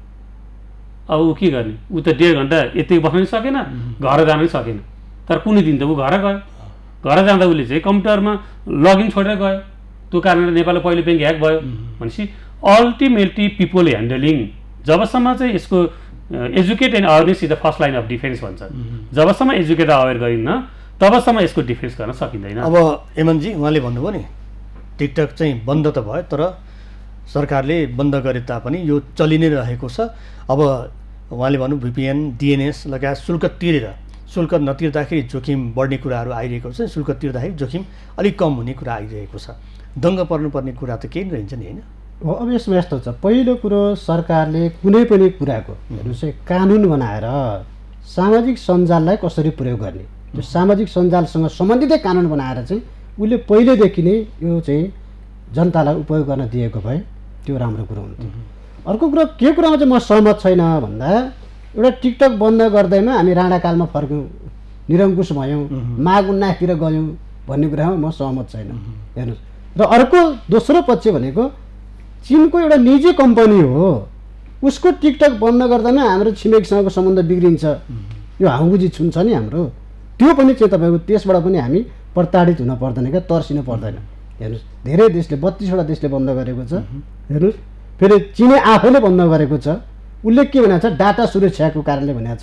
अब ऊ के गर्ने ऊ त डेढ घन्टा यति बस्नै सकेन घर जानै सकेन तर कुनै दिन त ऊ घर गयो घर जाँदा उसले चाहिँ कम्प्युटरमा लगइन छोडेर गयो त्यो कारणले नेपालको पहिलो ब्याङ्क ह्याक भयो भनेपछि अल्टिमेटली पिपल ह्यान्डलिङ जबसम्म चाहिँ यसको educate and awareness is the first line of defence भन्छ जबसम्म एजुकेट अवेर गरिन्न तबसम्म यसको डिफेन्स गर्न सकिँदैन अब एमनजी उहाँले भन्नुभयो नि टिकटक चाहिँ बन्द त भयो तर सरकारले बन्द गरे तापनि यो चलि नै रहेको छ अब उहाँले भन्नु भिपिएन डिएनएस लगायत शुल्क तिरेर शुल्क नतिर्दाखेरि जोखिम बढ्ने कुराहरू आइरहेको छ शुल्क तिर्दाखेरि जोखिम अलिक कम हुने कुरा आइरहेको छ दङ्ग पर्नुपर्ने कुरा त केही रहन्छ नि होइन हो अब यसमा यस्तो छ पहिलो कुरो सरकारले कुनै पनि कुराको हेर्नुहोस् है कानुन बनाएर सामाजिक सञ्जाललाई कसरी प्रयोग गर्ने त्यो सामाजिक सञ्जालसँग सम्बन्धितै कानुन बनाएर चाहिँ उसले पहिलेदेखि नै यो चाहिँ जनतालाई उपयोग गर्न दिएको भए त्यो राम्रो कुरो हुन्थ्यो अर्को कुरो के कुरामा चाहिँ म सहमत छैन भन्दा एउटा टिकटक बन्द गर्दैमा हामी राणाकालमा फर्क्यौँ निरङ्कुश भयौँ माघ उन्नाइसतिर गयौँ भन्ने कुरामा म सहमत छैन हेर्नुहोस् र अर्को दोस्रो पक्ष भनेको चीनको एउटा निजी कम्पनी हो उसको टिकटक बन्द गर्दैमा हाम्रो छिमेकीसँगको सम्बन्ध बिग्रिन्छ यो हाउबुजी छुन्छ नि हाम्रो त्यो पनि चाहिँ तपाईँको त्यसबाट पनि हामी प्रताडित हुन पर्दैन क्या तर्सिनु पर्दैन हेर्नुहोस् धेरै देशले बत्तिसवटा देशले बन्द गरेको छ हेर्नुहोस् फेरि चिनले आफैले बन्द गरेको छ उसले के भनेको छ डाटा सुरक्षाको कारणले भनेको छ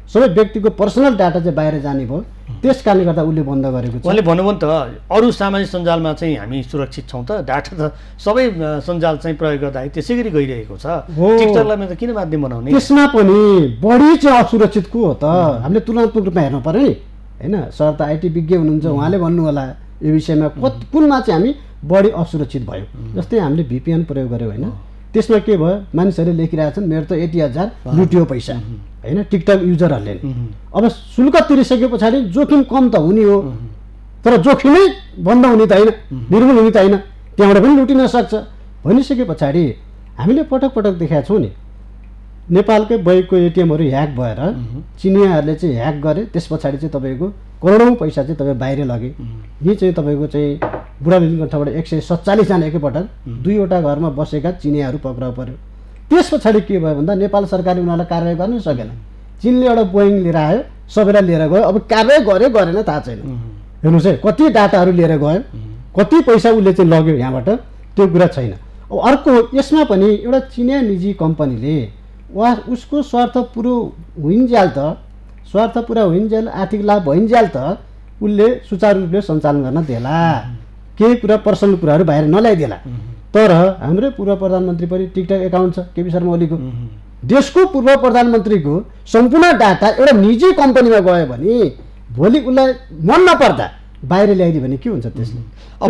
सबै व्यक्तिको पर्सनल डाटा चाहिँ बाहिर जाने भयो, त्यस कारणले गर्दा उसले बन्द गरेको छ। उहाँले भन्नुभयो नि त अरू सामाजिक सञ्जालमा चाहिँ हामी सुरक्षित छौँ त, डाटा त सबै सञ्जाल चाहिँ प्रयोग गर्दाखेरि त्यसै गरी गइरहेको छ, टिकटकलाई त किन माध्यम बनाउने? त्यसमा पनि बढी चाहिँ असुरक्षित को हो त? हामीले तुलनात्मक रूपमा हेर्नु पर्यो नि होइन। सर त आइटी विज्ञ हुनुहुन्छ, उहाँले भन्नु होला यो विषयमा कति कुनमा चाहिँ हामी बढी असुरक्षित भयो। जस्तै हामीले भिपिएन प्रयोग गऱ्यौँ होइन, त्यसमा के भयो, मानिसहरूले लेखिरहेछन् मेरो त यति हजार लुट्यो पैसा होइन, टिकटक युजरहरूले। अब शुल्क तिरिसके पछाडि जोखिम कम त हुने हो, तर जोखिमै बन्द हुने त होइन, निर्मूल हुने त होइन, त्यहाँबाट पनि लुटिन सक्छ भनिसके पछाडि हामीले पटक पटक देखाएको छौँ नि, नेपालकै बैङ्कको एटिएमहरू ह्याक भएर चिनियाहरूले चाहिँ ह्याक गरे, त्यस पछाडि चाहिँ तपाईँको करोडौँ पैसा चाहिँ तपाईँ बाहिर लगे। यी चाहिँ तपाईँको चाहिँ बुढालिङ कण्ठबाट एक सय सत्तालिसजना एकैपटक दुईवटा घरमा बसेका चिनियाहरू पक्राउ पर्यो। त्यस पछाडि के भयो भन्दा नेपाल सरकारले उनीहरूलाई कारवाही गर्नै सकेन। चिनले एउटा बोइङ लिएर आयो, सबैलाई लिएर गयो, अब कारवाही गर्यो गरेन थाहा छैन। हेर्नुहोस् है, कति डाटाहरू लिएर गयो, कति पैसा उसले चाहिँ लग्यो यहाँबाट, त्यो कुरा छैन। अब अर्को यसमा पनि एउटा चिनिया निजी कम्पनीले वा उसको स्वार्थ पुरो हुइन्जेल त स्वार्थ पुरा हुइन्जेल आर्थिक लाभ भइन्जेल त उसले सुचारू रूपले सञ्चालन गर्न देला, केही कुरा पर्सनल कुराहरू बाहिर नल्याइदेला। तर हाम्रो पूर्व प्रधानमन्त्री पनि टिकटक एकाउन्ट छ केपी शर्मा ओलीको, देशको पूर्व प्रधानमन्त्रीको सम्पूर्ण डाटा एउटा निजी कम्पनीमा गयो भने भोलि उसलाई मन नपर्दा बाहिर ल्याइदियो भने के हुन्छ त्यसले? अब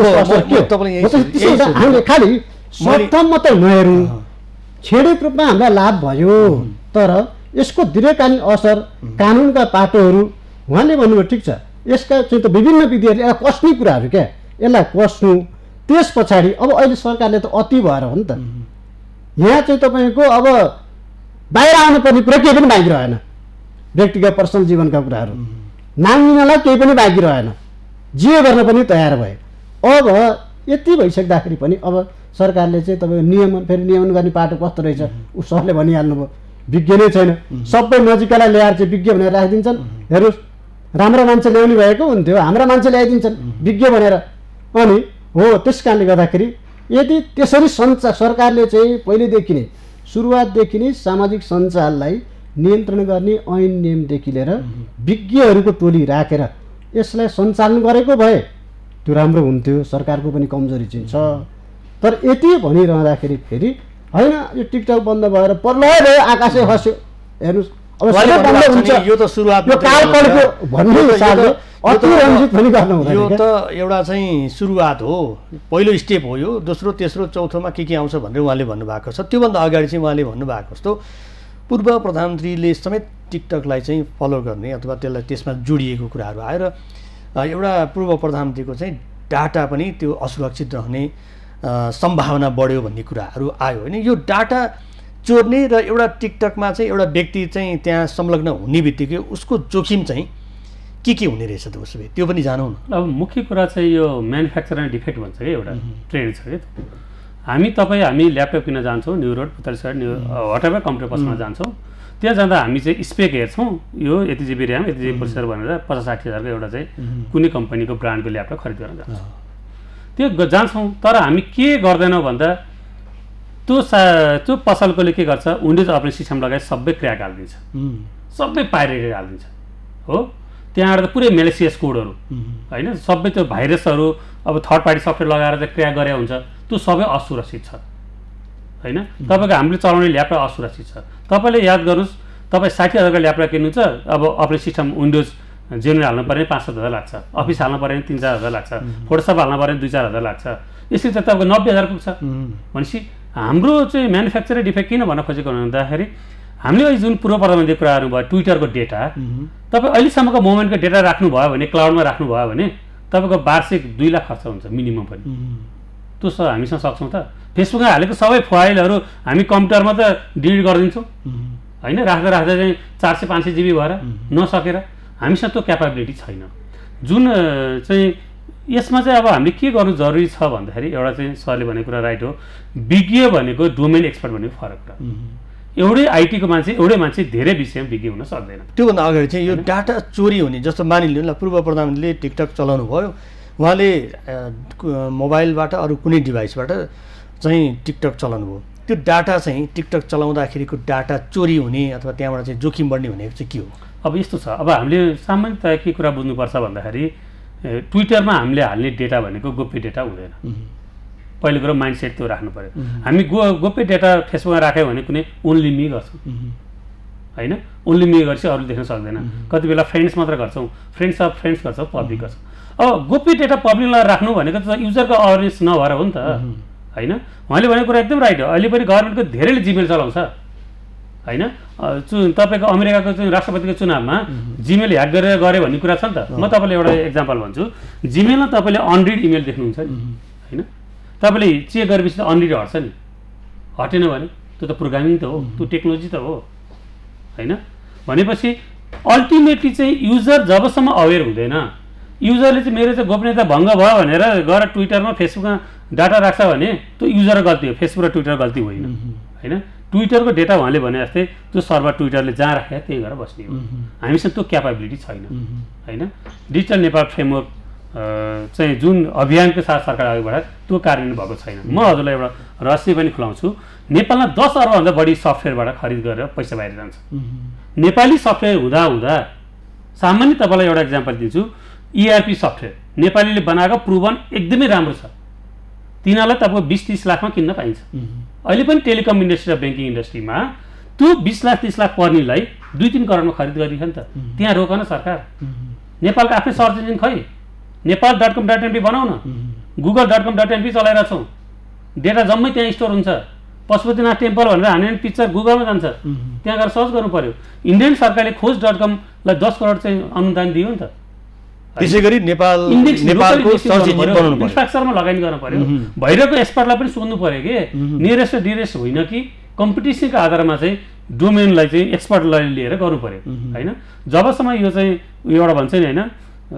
हामीले खालि सत्तम मात्रै नहेरौँ, छेडिक रूपमा हामीलाई लाभ भयो, तर यसको दीर्घकालीन असर कानुनका पाटोहरू उहाँले भन्नुभयो ठिक छ, यसका चाहिँ त विभिन्न विधिहरूले यसलाई कस्ने कुराहरू क्या, यसलाई कस्नु। त्यस पछाडि अब अहिले सरकारले त अति भएर हो नि त, यहाँ चाहिँ तपाईँको अब बाहिर आउनुपर्ने कुरा केही पनि बाँकी रहेन, व्यक्तिगत पर्सनल जीवनका कुराहरू नाम लिनलाई केही पनि बाँकी रहेन, जे गर्न पनि तयार भए। अब यति भइसक्दाखेरि पनि अब सरकारले चाहिँ तपाईँको नियमन फेरि नियमन गर्ने पाटो कस्तो रहेछ ऊ सरले भनिहाल्नुभयो, विज्ञ नै छैन, सबै नजिकैलाई ल्याएर चाहिँ विज्ञ भनेर राखिदिन्छन्। हेर्नुहोस् राम्रो मान्छे ल्याउने भएको हुन्थ्यो, हाम्रा मान्छे ल्याइदिन्छन् विज्ञ भनेर। अनि हो त्यस कारणले गर्दाखेरि यदि त्यसरी सञ्चार सरकारले चाहिँ पहिलेदेखि नै सुरुवातदेखि नै सामाजिक सञ्जाललाई नियन्त्रण गर्ने ऐन नियमदेखि लिएर विज्ञहरूको टोली राखेर यसलाई सञ्चालन गरेको भए त्यो राम्रो हुन्थ्यो, सरकारको पनि कमजोरी चाहिँ छ। तर यति भनिरहँदाखेरि फेरि होइन यो टिकटक बन्द भएर पर्लै भयो आकाशै खस्यो, हेर्नुहोस् अब सबै बन्द हुन्छ, यो त सुरुवात यो कालकलको भन्ने हिसाबले अति रञ्जित पनि गर्नु हुँदैन। यो त एउटा चाहिँ सुरुवात हो, पहिलो स्टेप हो यो, दोस्रो तेस्रो चौथोमा के के आउँछ भनेर उहाँले भन्नुभएको छ। त्योभन्दा अगाडि चाहिँ उहाँले भन्नुभएको जस्तो पूर्व प्रधानमन्त्रीले समेत टिकटकलाई चाहिँ फलो गर्ने अथवा त्यसलाई त्यसमा जोडिएको कुराहरू आएर एउटा पूर्व प्रधानमन्त्रीको चाहिँ डाटा पनि त्यो असुरक्षित रहने सम्भावना बढ्यो भन्ने कुराहरू आयो होइन। यो डाटा चोर्ने र एउटा टिकटकमा चाहिँ एउटा व्यक्ति चाहिँ त्यहाँ संलग्न हुने बित्तिकै उसको जोखिम चाहिँ के के हुने रहेछ त उसो भए त्यो पनि जानौँ न। अब मुख्य कुरा चाहिँ यो म्यानुफ्याक्चरिङ डिफेक्ट भन्छ कि एउटा ट्रेन्ड छ कि, हामी तपाईँ हामी ल्यापटप किन्न जान्छौँ न्यु रोड पुतली साइड न्यु वाटेभर कम्प्युटर पसलमा जान्छौँ, त्यहाँ जाँदा हामी चाहिँ स्पेक हेर्छौँ यो यति जिबी ऱ्याम यति जिबी प्रोसेसर भनेर पचास साठी हजारको एउटा चाहिँ कुनै कम्पनीको ब्रान्डको ल्यापटप खरिद गर्न जान्छौँ, त्यो जान्छौँ। तर हामी के गर्दैनौँ भन्दा त्यो सा त्यो पसलकोले के गर्छ, विन्डोज अपरेटिङ सिस्टम लगाएर सबै क्र्याक हालिदिन्छ, सबै पाइरेटेड हालिदिन्छ हो, त्यहाँबाट त पुरै मेलेसियस कोडहरू होइन, सबै त्यो भाइरसहरू अब थर्ड पार्टी सफ्टवेयर लगाएर चाहिँ क्र्याक गरे हुन्छ, त्यो सबै असुरक्षित छ होइन। तपाईँको हामीले चलाउने ल्यापटप असुरक्षित छ। तपाईँले याद गर्नुहोस्, तपाईँ साठी हजारको ल्यापटप किन्नुहुन्छ, अब अपरेटिङ सिस्टम विन्डोज जेनरल हाल्नु पऱ्यो भने पाँच सात हजार लाग्छ, अफिस हाल्नु पऱ्यो भने तिन चार हजार लाग्छ, फोटोसप हाल्नु पऱ्यो भने दुई चार हजार लाग्छ, यसरी त तपाईँको नब्बे हजार पुग्छ। भनेपछि हाम्रो चाहिँ म्यानुफ्याक्चरिङ डिफेक्ट किन भन्न खोजेको भन्दाखेरि हामीले अहिले जुन पूर्व प्रधानमन्त्री कुराहरू भयो ट्विटरको डेटा, तपाईँ अहिलेसम्मको मोमेन्टको डेटा राख्नुभयो भने क्लाउडमा राख्नुभयो भने तपाईँको वार्षिक दुई लाख खर्च हुन्छ मिनिमम पनि, त्यो स हामीसँग सक्छौँ त। फेसबुकमा हालेको सबै फाइलहरू हामी कम्प्युटरमा त डिलिट गरिदिन्छौँ होइन, राख्दा राख्दा चाहिँ चार सय पाँच सय जिबी भएर नसकेर हामीसँग त्यो क्यापाबिलिटी छैन। जुन चाहिँ यसमा चाहिँ अब हामीले के गर्नु जरुरी छ भन्दाखेरि एउटा चाहिँ सरले भनेको कुरा राइट हो, विज्ञ भनेको डोमेन एक्सपर्ट भनेको फरक कुरा, एउटै आइटीको मान्छे एउटै मान्छे धेरै विषयमा विज्ञ हुन सक्दैन। त्योभन्दा अगाडि चाहिँ यो डाटा चोरी हुने, जस्तो मानिलिनु ल पूर्व प्रधानमन्त्रीले टिकटक चलाउनु भयो, उहाँले मोबाइलबाट अरू कुनै डिभाइसबाट चाहिँ टिकटक चलाउनु भयो, त्यो डाटा चाहिँ टिकटक चलाउँदाखेरिको डाटा चोरी हुने अथवा त्यहाँबाट चाहिँ जोखिम बढ्ने भनेको चाहिँ के हो? अब यस्तो छ, अब हामीले सामान्यतया के कुरा बुझ्नुपर्छ भन्दाखेरि ट्विटरमा हामीले हाल्ने डेटा भनेको गोप्य डेटा हुँदैन। पहिलो कुरो माइन्डसेट त्यो राख्नु पऱ्यो। हामी गो गोप्य डेटा फेसबुकमा राख्यो भने कुनै ओन्ली मी गर्छौँ होइन, ओन्ली मी गर्छ अरूले देख्न सक्दैन। कति बेला फ्रेन्ड्स मात्र गर्छौँ, फ्रेन्ड्स अफ फ्रेन्ड्स गर्छौँ, पब्लिक गर्छौँ। अब गोप्य डेटा पब्लिकलाई राख्नु भनेको त युजरको अवेरनेस नभएर हो नि त होइन। उहाँले भनेको कुरा एकदम राइट हो। अहिले पनि गभर्मेन्टको धेरैले जिमेल चलाउँछ होइन। चु तपाईँको अमेरिकाको चाहिँ राष्ट्रपतिको चुनावमा जिमेल ह्याक गरेर गऱ्यो भन्ने कुरा छ नि त। म तपाईँलाई एउटा इक्जाम्पल भन्छु। जिमेलमा तपाईँले अनरिड इमेल देख्नुहुन्छ नि होइन, तपाईँले चेक गरेपछि त अनरिड हट्छ नि, हटेन भने त्यो त प्रोग्रामिङ त हो, त्यो टेक्नोलोजी त हो होइन। भनेपछि अल्टिमेटली चाहिँ युजर जबसम्म अवेर हुँदैन, युजरले चाहिँ मेरो चाहिँ गोपनीयता भङ्ग भयो भनेर गएर ट्विटरमा फेसबुकमा डाटा राख्छ भने त्यो युजरको गल्ती हो, फेसबुक र ट्विटर गल्ती होइन होइन। ट्विटरको डेटा उहाँले भने जस्तै त्यो सर्भर ट्विटरले जहाँ राखेर त्यही गरेर बस्ने हो। हामीसँग त्यो क्यापेबिलिटी छैन होइन। डिजिटल नेपाल फ्रेमवर्क चाहिँ जुन अभियानको साथ सरकार अगाडि बढायो त्यो कार्यान्वयन भएको छैन। म हजुरलाई एउटा रहस्य पनि खुलाउँछु। नेपालमा दस अर्बभन्दा बढी सफ्टवेयरबाट खरिद गरेर पैसा बाहिर जान्छ। नेपाली सफ्टवेयर हुँदा हुँदा सामान्य तपाईँलाई एउटा इक्जाम्पल दिन्छु। इआरपी सफ्टवेयर नेपालीले बनाएको प्रुभन एकदमै राम्रो छ, तिनीहरूलाई तपाईँको बिस तिस लाखमा किन्न पाइन्छ। अहिले पनि टेलिकम इन्डस्ट्री र ब्याङ्किङ इन्डस्ट्रीमा त्यो बिस लाख तिस लाख पर्नेलाई दुई तिन करोडमा खरिद गरिन्छ नि त। त्यहाँ रोक न सरकार। नेपालको आफ्नै सर्च इन्जिन खै, Nepal dot com dot NP बनाउ न, Google dot com dot NP चलाइरहेछौँ, डेटा जम्मै त्यहाँ स्टोर हुन्छ। पशुपतिनाथ टेम्पल भनेर हाने पिक्चर गुगलमा जान्छ, त्यहाँ गएर सर्च गर्नु पर्यो। इन्डियन सरकारले खोज डट कमलाई दस करोड चाहिँ अनुदान दियो नि त। त्यसै गरी नेपाल नेपालको सर्च इन्जिन बनाउनु पर्यो, इन्फ्रास्ट्रक्चरमा लगानी गर्नु पर्यो। भइरहेको एक्सपर्टलाई पनि सोध्नु पर्यो कि नियरेस्ट र डियरेस्ट होइन कि कम्पिटिसनको आधारमा चाहिँ डोमेनलाई चाहिँ एक्सपर्टलाई लिएर गर्नु पर्यो होइन। जबसम्म यो चाहिँ एउटा भन्छ नि होइन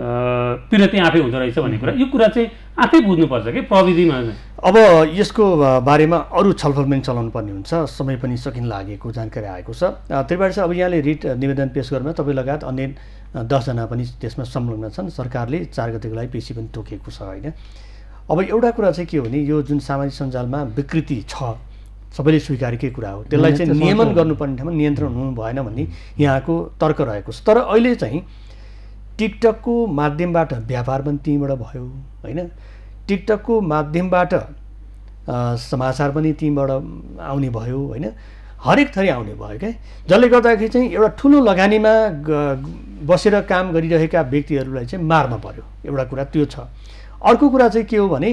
पिरती आफै हुँदो रहेछ भन्ने कुरा, यो कुरा चाहिँ आफै बुझ्नुपर्छ कि प्रविधिमा। अब यसको बारेमा अरू छलफल पनि चलाउनु पर्ने हुन्छ, समय पनि सकिन लागेको जानकारी आएको छ। त्रिपाठी चाहिँ अब यहाँले रिट निवेदन पेश गर्दा तपाईँ लगायत अन्य दसजना पनि त्यसमा संलग्न छन्। सरकारले चार गतेको लागि पेसी पनि तोकेको छ होइन। अब एउटा कुरा चाहिँ के हो भने यो जुन सामाजिक सञ्जालमा विकृति छ सबैले स्वीकारेकै कुरा हो, त्यसलाई चाहिँ नियमन गर्नुपर्ने ठाउँमा नियन्त्रण हुनु भएन भन्ने यहाँको तर्क रहेको छ। तर अहिले चाहिँ टिकटकको माध्यमबाट व्यापार पनि त्यहीँबाट भयो होइन। टिकटकको माध्यमबाट समाचार पनि त्यहीँबाट आउने भयो होइन। हरेक थरी आउने भयो क्या, जसले गर्दाखेरि चाहिँ एउटा ठुलो लगानीमा बसेर काम गरिरहेका व्यक्तिहरूलाई चाहिँ मार्न पर्यो, एउटा कुरा त्यो छ। अर्को कुरा चाहिँ के हो भने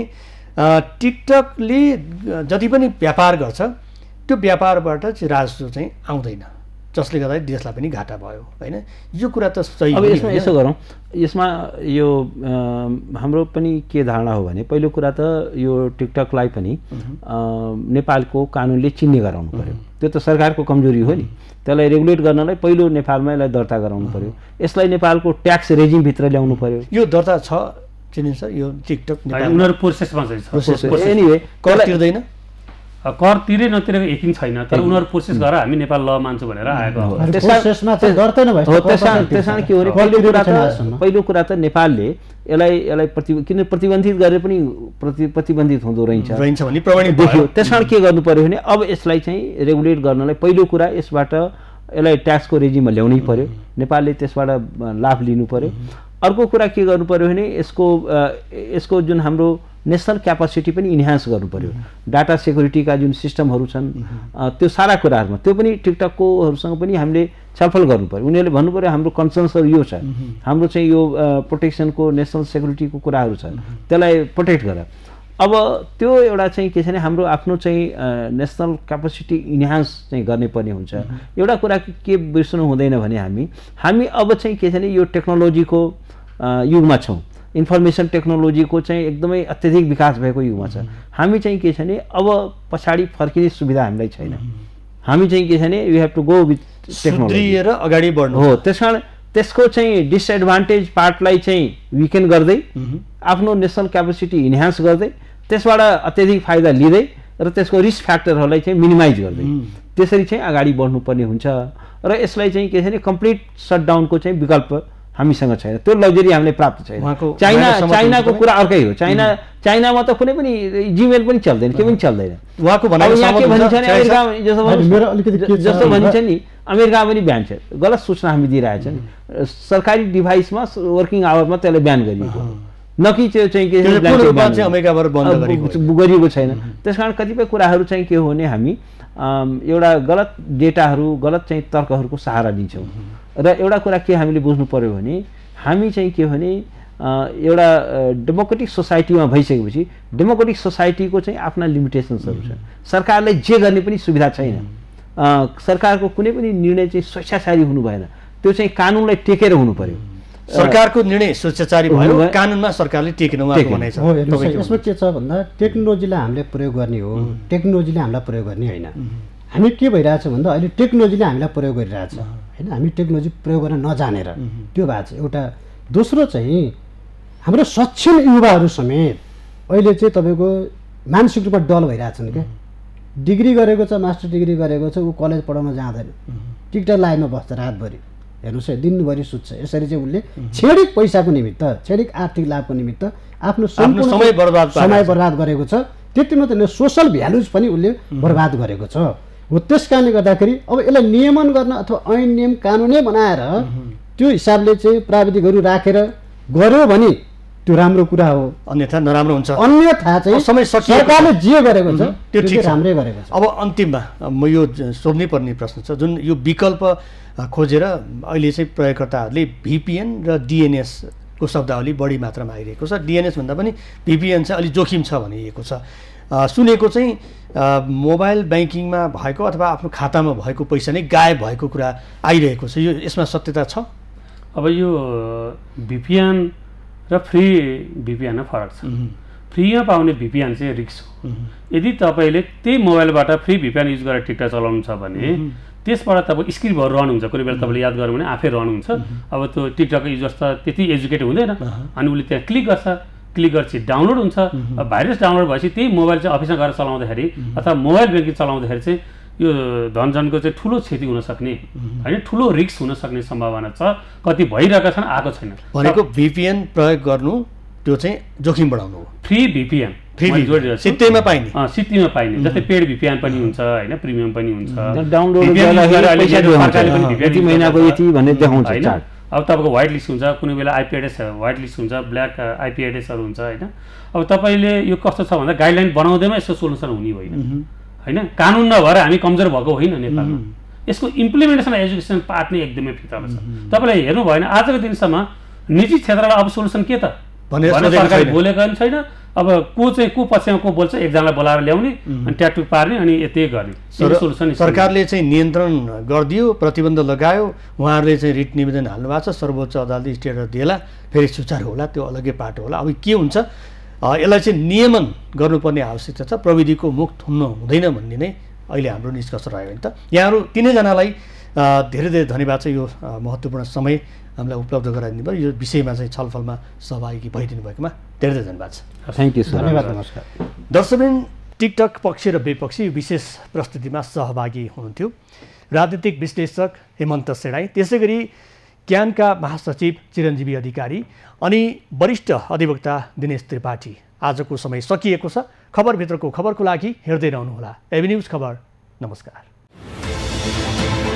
टिकटकले जति पनि व्यापार गर्छ त्यो व्यापारबाट चाहिँ राजस्व चाहिँ आउँदैन, जसले गर्दा देशलाई पनि घाटा भयो होइन। यो कुरा त सही। अब यसमा यसो गरौँ, यसमा यो हाम्रो पनि के धारणा हो भने पहिलो कुरा त यो टिकटकलाई पनि नेपालको कानुनले चिन्ने गराउनु पर्यो। त्यो त सरकारको कमजोरी हो नि, त्यसलाई रेगुलेट गर्नलाई पहिलो नेपालमा यसलाई दर्ता गराउनु पर्यो। यसलाई नेपालको ट्याक्स रेजिमभित्र ल्याउनु पर्यो। यो दर्ता छ चिनिन्छ यो टिकटक उनीहरू प्रोसेसमा छ। एनिवे कर तिर्दैन, कर तिरे नतिरेको यकिन छैन, तर उनीहरू प्रोसेस गरेर हामी नेपाल ल मान्छौँ भनेर आएको हो। त्यसमा चाहिँ गर्दैन भयो। त्यसमा के हो भने पहिलो कुरा त पहिलो कुरा त नेपालले यसलाई यसलाई प्रति किन प्रतिबन्धित गरेर पनि प्रति प्रतिबन्धित हुँदो रहेछ रहन्छ भन्ने प्रमाणित देखियो। त्यसमा के गर्नु पर्यो भने अब यसलाई चाहिँ रेगुलेट गर्नलाई पहिलो कुरा यसबाट यसलाई ट्याक्सको रेजिममा ल्याउनै पर्यो, नेपालले त्यसबाट लाभ लिनु पर्यो। अर्को कुरा के गर्नु पर्यो भने यसको यसको जुन हाम्रो नेसनल क्यापासिटी पनि इन्हान्स गर्नु पर्यो। डाटा सेक्युरिटीका जुन सिस्टमहरू छन् त्यो सारा कुराहरूमा त्यो पनि टिकटककोहरूसँग पनि हामीले छलफल गर्नु पर्यो। उनीहरूले भन्नु पर्यो हाम्रो कन्सर्न्सहरू यो छ, हाम्रो चाहिँ यो प्रोटेक्सनको नेसनल सेक्युरिटीको कुराहरू छ, त्यसलाई प्रोटेक्ट गर। अब त्यो एउटा चाहिँ के छ भने हाम्रो आफ्नो चाहिँ नेसनल क्यापासिटी इन्हान्स चाहिँ गर्ने पर्ने हुन्छ। एउटा कुरा के बिर्सनु हुँदैन भने हामी हामी अब चाहिँ के छ भने यो टेक्नोलोजीको युगमा छौँ, इन्फर्मेसन टेक्नोलोजीको चाहिँ एकदमै अत्यधिक विकास भएको युगमा छ। हामी चाहिँ के छ भने अब पछाडि फर्किने सुविधा हामीलाई छैन। हामी चाहिँ के छ भने you have to go with technology र अगाडि बढ्नु हो। त्यस कारण त्यसको चाहिँ डिसएडभान्टेज पार्टलाई चाहिँ विकेन गर्दै आफ्नो नेसनल क्यापेसिटी इन्हान्स गर्दै त्यसबाट अत्यधिक फाइदा लिँदै र त्यसको रिस्क फ्याक्टरहरूलाई चाहिँ मिनिमाइज गर्दै त्यसरी चाहिँ अगाडि बढ्नुपर्ने हुन्छ। र यसलाई चाहिँ के छ भने कम्प्लिट सटडाउनको चाहिँ विकल्प हामीसँग छैन, त्यो लग्जरी हामीले प्राप्त छैन। चाइना चाइनाको कुरा अर्कै हो। चाइना चाइनामा त कुनै पनि जिमेल पनि चल्दैन, के पनि चल्दैन। उहाँको भनाइ के भनिन्छ नि अमेरिका जस्तो भनिन्छ नि अमेरिका पनि ब्यान छ, गलत सूचना हामी दिइरहेछन्। सरकारी डिभाइसमा वर्किङ आवरमा त्यसलाई ब्यान गरिएको, न कि त्यो चाहिँ के अमेरिकाबाट बन्द गरिएको छैन। त्यसकारण कतिपय कुराहरू चाहिँ के हो भने हामी एउटा गलत डेटाहरू गलत चाहिँ तर्कहरूको सहारा लिन्छौँ। र एउटा कुरा के हामीले बुझ्नु पर्यो भने हामी चाहिँ के भने एउटा डेमोक्रेटिक सोसाइटीमा भइसकेपछि डेमोक्रेटिक सोसाइटीको चाहिँ आफ्ना लिमिटेसन्सहरू छ। सरकारलाई जे गर्ने पनि सुविधा छैन। सरकारको कुनै पनि निर्णय चाहिँ स्वेच्छाचारी हुनु भएन, त्यो चाहिँ कानुनलाई टेकेर हुनु पर्यो। सरकारको निर्णय स्वेच्छाचारी भयो, कानुनमा सरकारले टेक्नु उहाँको भनाइ छ। यसमा के छ भन्दा टेक्नोलोजीलाई हामीले प्रयोग गर्ने हो, टेक्नोलोजीले हामीलाई प्रयोग गर्ने होइन। हामी के भइरहेछ भन्दा अहिले टेक्नोलोजीले हामीलाई प्रयोग गरिरहेछ होइन, हामी टेक्नोलोजी प्रयोग गर्न नजानेर त्यो भएको छ एउटा। दोस्रो चाहिँ हाम्रो सक्षम युवाहरू समेत अहिले चाहिँ तपाईँको मानसिक रूपमा डल भइरहेछन् क्या। डिग्री गरेको छ, मास्टर डिग्री गरेको छ, ऊ कलेज पढाउन जाँदैन, टिकटक लाइनमा बस्छ रातभरि, हेर्नुहोस् है दिनभरि सुत्छ। यसरी चाहिँ उसले क्षणिक पैसाको निमित्त क्षणिक आर्थिक लाभको निमित्त आफ्नो समय बर्बाद समय बर्बाद गरेको छ। त्यति मात्रै होइन, सोसल भ्यालुज पनि उसले बर्बाद गरेको छ। हो त्यस कारणले गर्दाखेरि अब यसलाई नियमन गर्न अथवा ऐन नियम कानुनै बनाएर त्यो हिसाबले चाहिँ प्राविधिकहरू राखेर गर्यो भने त्यो राम्रो कुरा हो, अन्यथा नराम्रो हुन्छ। अन्यथा चाहिँ समय सरकारले जे गरेको छ त्यो ठिक राम्रै गरेको छ। अब अन्तिममा म यो सोध्नै पर्ने प्रश्न छ, जुन यो विकल्प खोजेर अहिले चाहिँ प्रयोगकर्ताहरूले भिपिएन र डिएनएसको शब्दावली बढी मात्रामा आइरहेको छ। डिएनएस भन्दा पनि भिपिएन चाहिँ अलिक जोखिम छ भनिएको छ। सुनेको चाहिँ मोबाइल ब्याङ्किङमा भएको अथवा आफ्नो खातामा भएको पैसा नै गायब भएको कुरा आइरहेको छ, यो यसमा सत्यता छ? अब यो भिपिएन र फ्री भिपिएनमा फरक छ। फ्रीमा पाउने भिपिएन चाहिँ रिस्क हो। यदि तपाईँले त्यही मोबाइलबाट फ्री भिपिएन युज गरेर टिकटक चलाउनु छ भने त्यसबाट तपाईँ स्क्रिप्टहरू रन हुन्छ, कुनै बेला तपाईँले याद गर्नु भने आफै रन हुन्छ। अब त्यो टिकटकको युजर्स त त्यति एजुकेटेड हुँदैन, अनि उसले त्यहाँ क्लिक गर्छ, क्लिक गरेपछि डाउनलोड हुन्छ। भाइरस डाउनलोड भएपछि त्यही मोबाइल चाहिँ अफिसमा गएर चलाउँदाखेरि अथवा मोबाइल ब्याङ्किङ चलाउँदाखेरि चाहिँ यो धनजनको चाहिँ ठुलो क्षति हुनसक्ने होइन, ठुलो रिस्क हुनसक्ने सम्भावना छ। कति भइरहेका छन्, आएको छैन। भनेको भिपिएन प्रयोग गर्नु त्यो चाहिँ जोखिम बढाउनु हो। फ्री भिपिएन सित्तैमा पाइने सित्तैमा पाइने जस्तै पेड भिपिएन पनि हुन्छ होइन, प्रिमियम पनि हुन्छ। डाउनलोड होइन, अब तपाईँको व्हाइट लिस्ट हुन्छ, कुनै बेला आइपी एड्रेस व्हाइट लिस्ट हुन्छ, ब्ल्याक आइपी एड्रेसहरू हुन्छ होइन। अब तपाईँले यो कस्तो छ भन्दा गाइडलाइन बनाउँदैमा यसको सोल्युसन हुने होइन होइन। कानुन नभएर हामी कमजोर भएको होइन नेपालमा, यसको इम्प्लिमेन्टेसन एजुकेसन पार्ट नै एकदमै फितलो छ। तपाईँले हेर्नु भएन आजको दिनसम्म निजी क्षेत्रलाई अब सोल्युसन के त भनेर सरकारले बोलेको पनि छैन। अब को चाहिँ को पक्षमा को बोल्छ, एकजनालाई बोलाएर ल्याउने अनि ट्याकटुक पार्ने अनि यतै गर्ने सोल्युसन। सरकारले चाहिँ नियन्त्रण गरिदियो, प्रतिबन्ध लगायो, उहाँहरूले चाहिँ रिट निवेदन हाल्नु भएको छ, सर्वोच्च अदालतले स्टे अर्डर दिएला, फेरि सुचारू होला, त्यो अलग्गै पाटो होला। अब के हुन्छ यसलाई चाहिँ नियमन गर्नुपर्ने आवश्यकता छ, प्रविधिको मुख थुन्न हुँदैन भन्ने नै अहिले हाम्रो निष्कर्ष रह्यो भने त। यहाँहरू तिनैजनालाई धेरै धेरै धन्यवाद छ, यो महत्त्वपूर्ण समय हामीलाई उपलब्ध गराइदिनु भयो। यो विषयमा चाहिँ छलफलमा सहभागी भइदिनु भएकोमा धेरै धेरै धन्यवाद छ। Thank you sir. धन्यवाद, नमस्कार। दर्शकबिन टिकटक पक्ष र विपक्षी विशेष प्रस्तुतिमा सहभागी हुनुहुन्थ्यो राजनीतिक विश्लेषक हेमन्त सेडाई, त्यसै गरी क्यानका महासचिव चिरञ्जीवी अधिकारी अनि वरिष्ठ अधिवक्ता दिनेश त्रिपाठी। आजको समय सकिएको छ। खबरभित्रको खबरको लागि हेर्दै रहनुहोला एभी न्युज खबर। नमस्कार।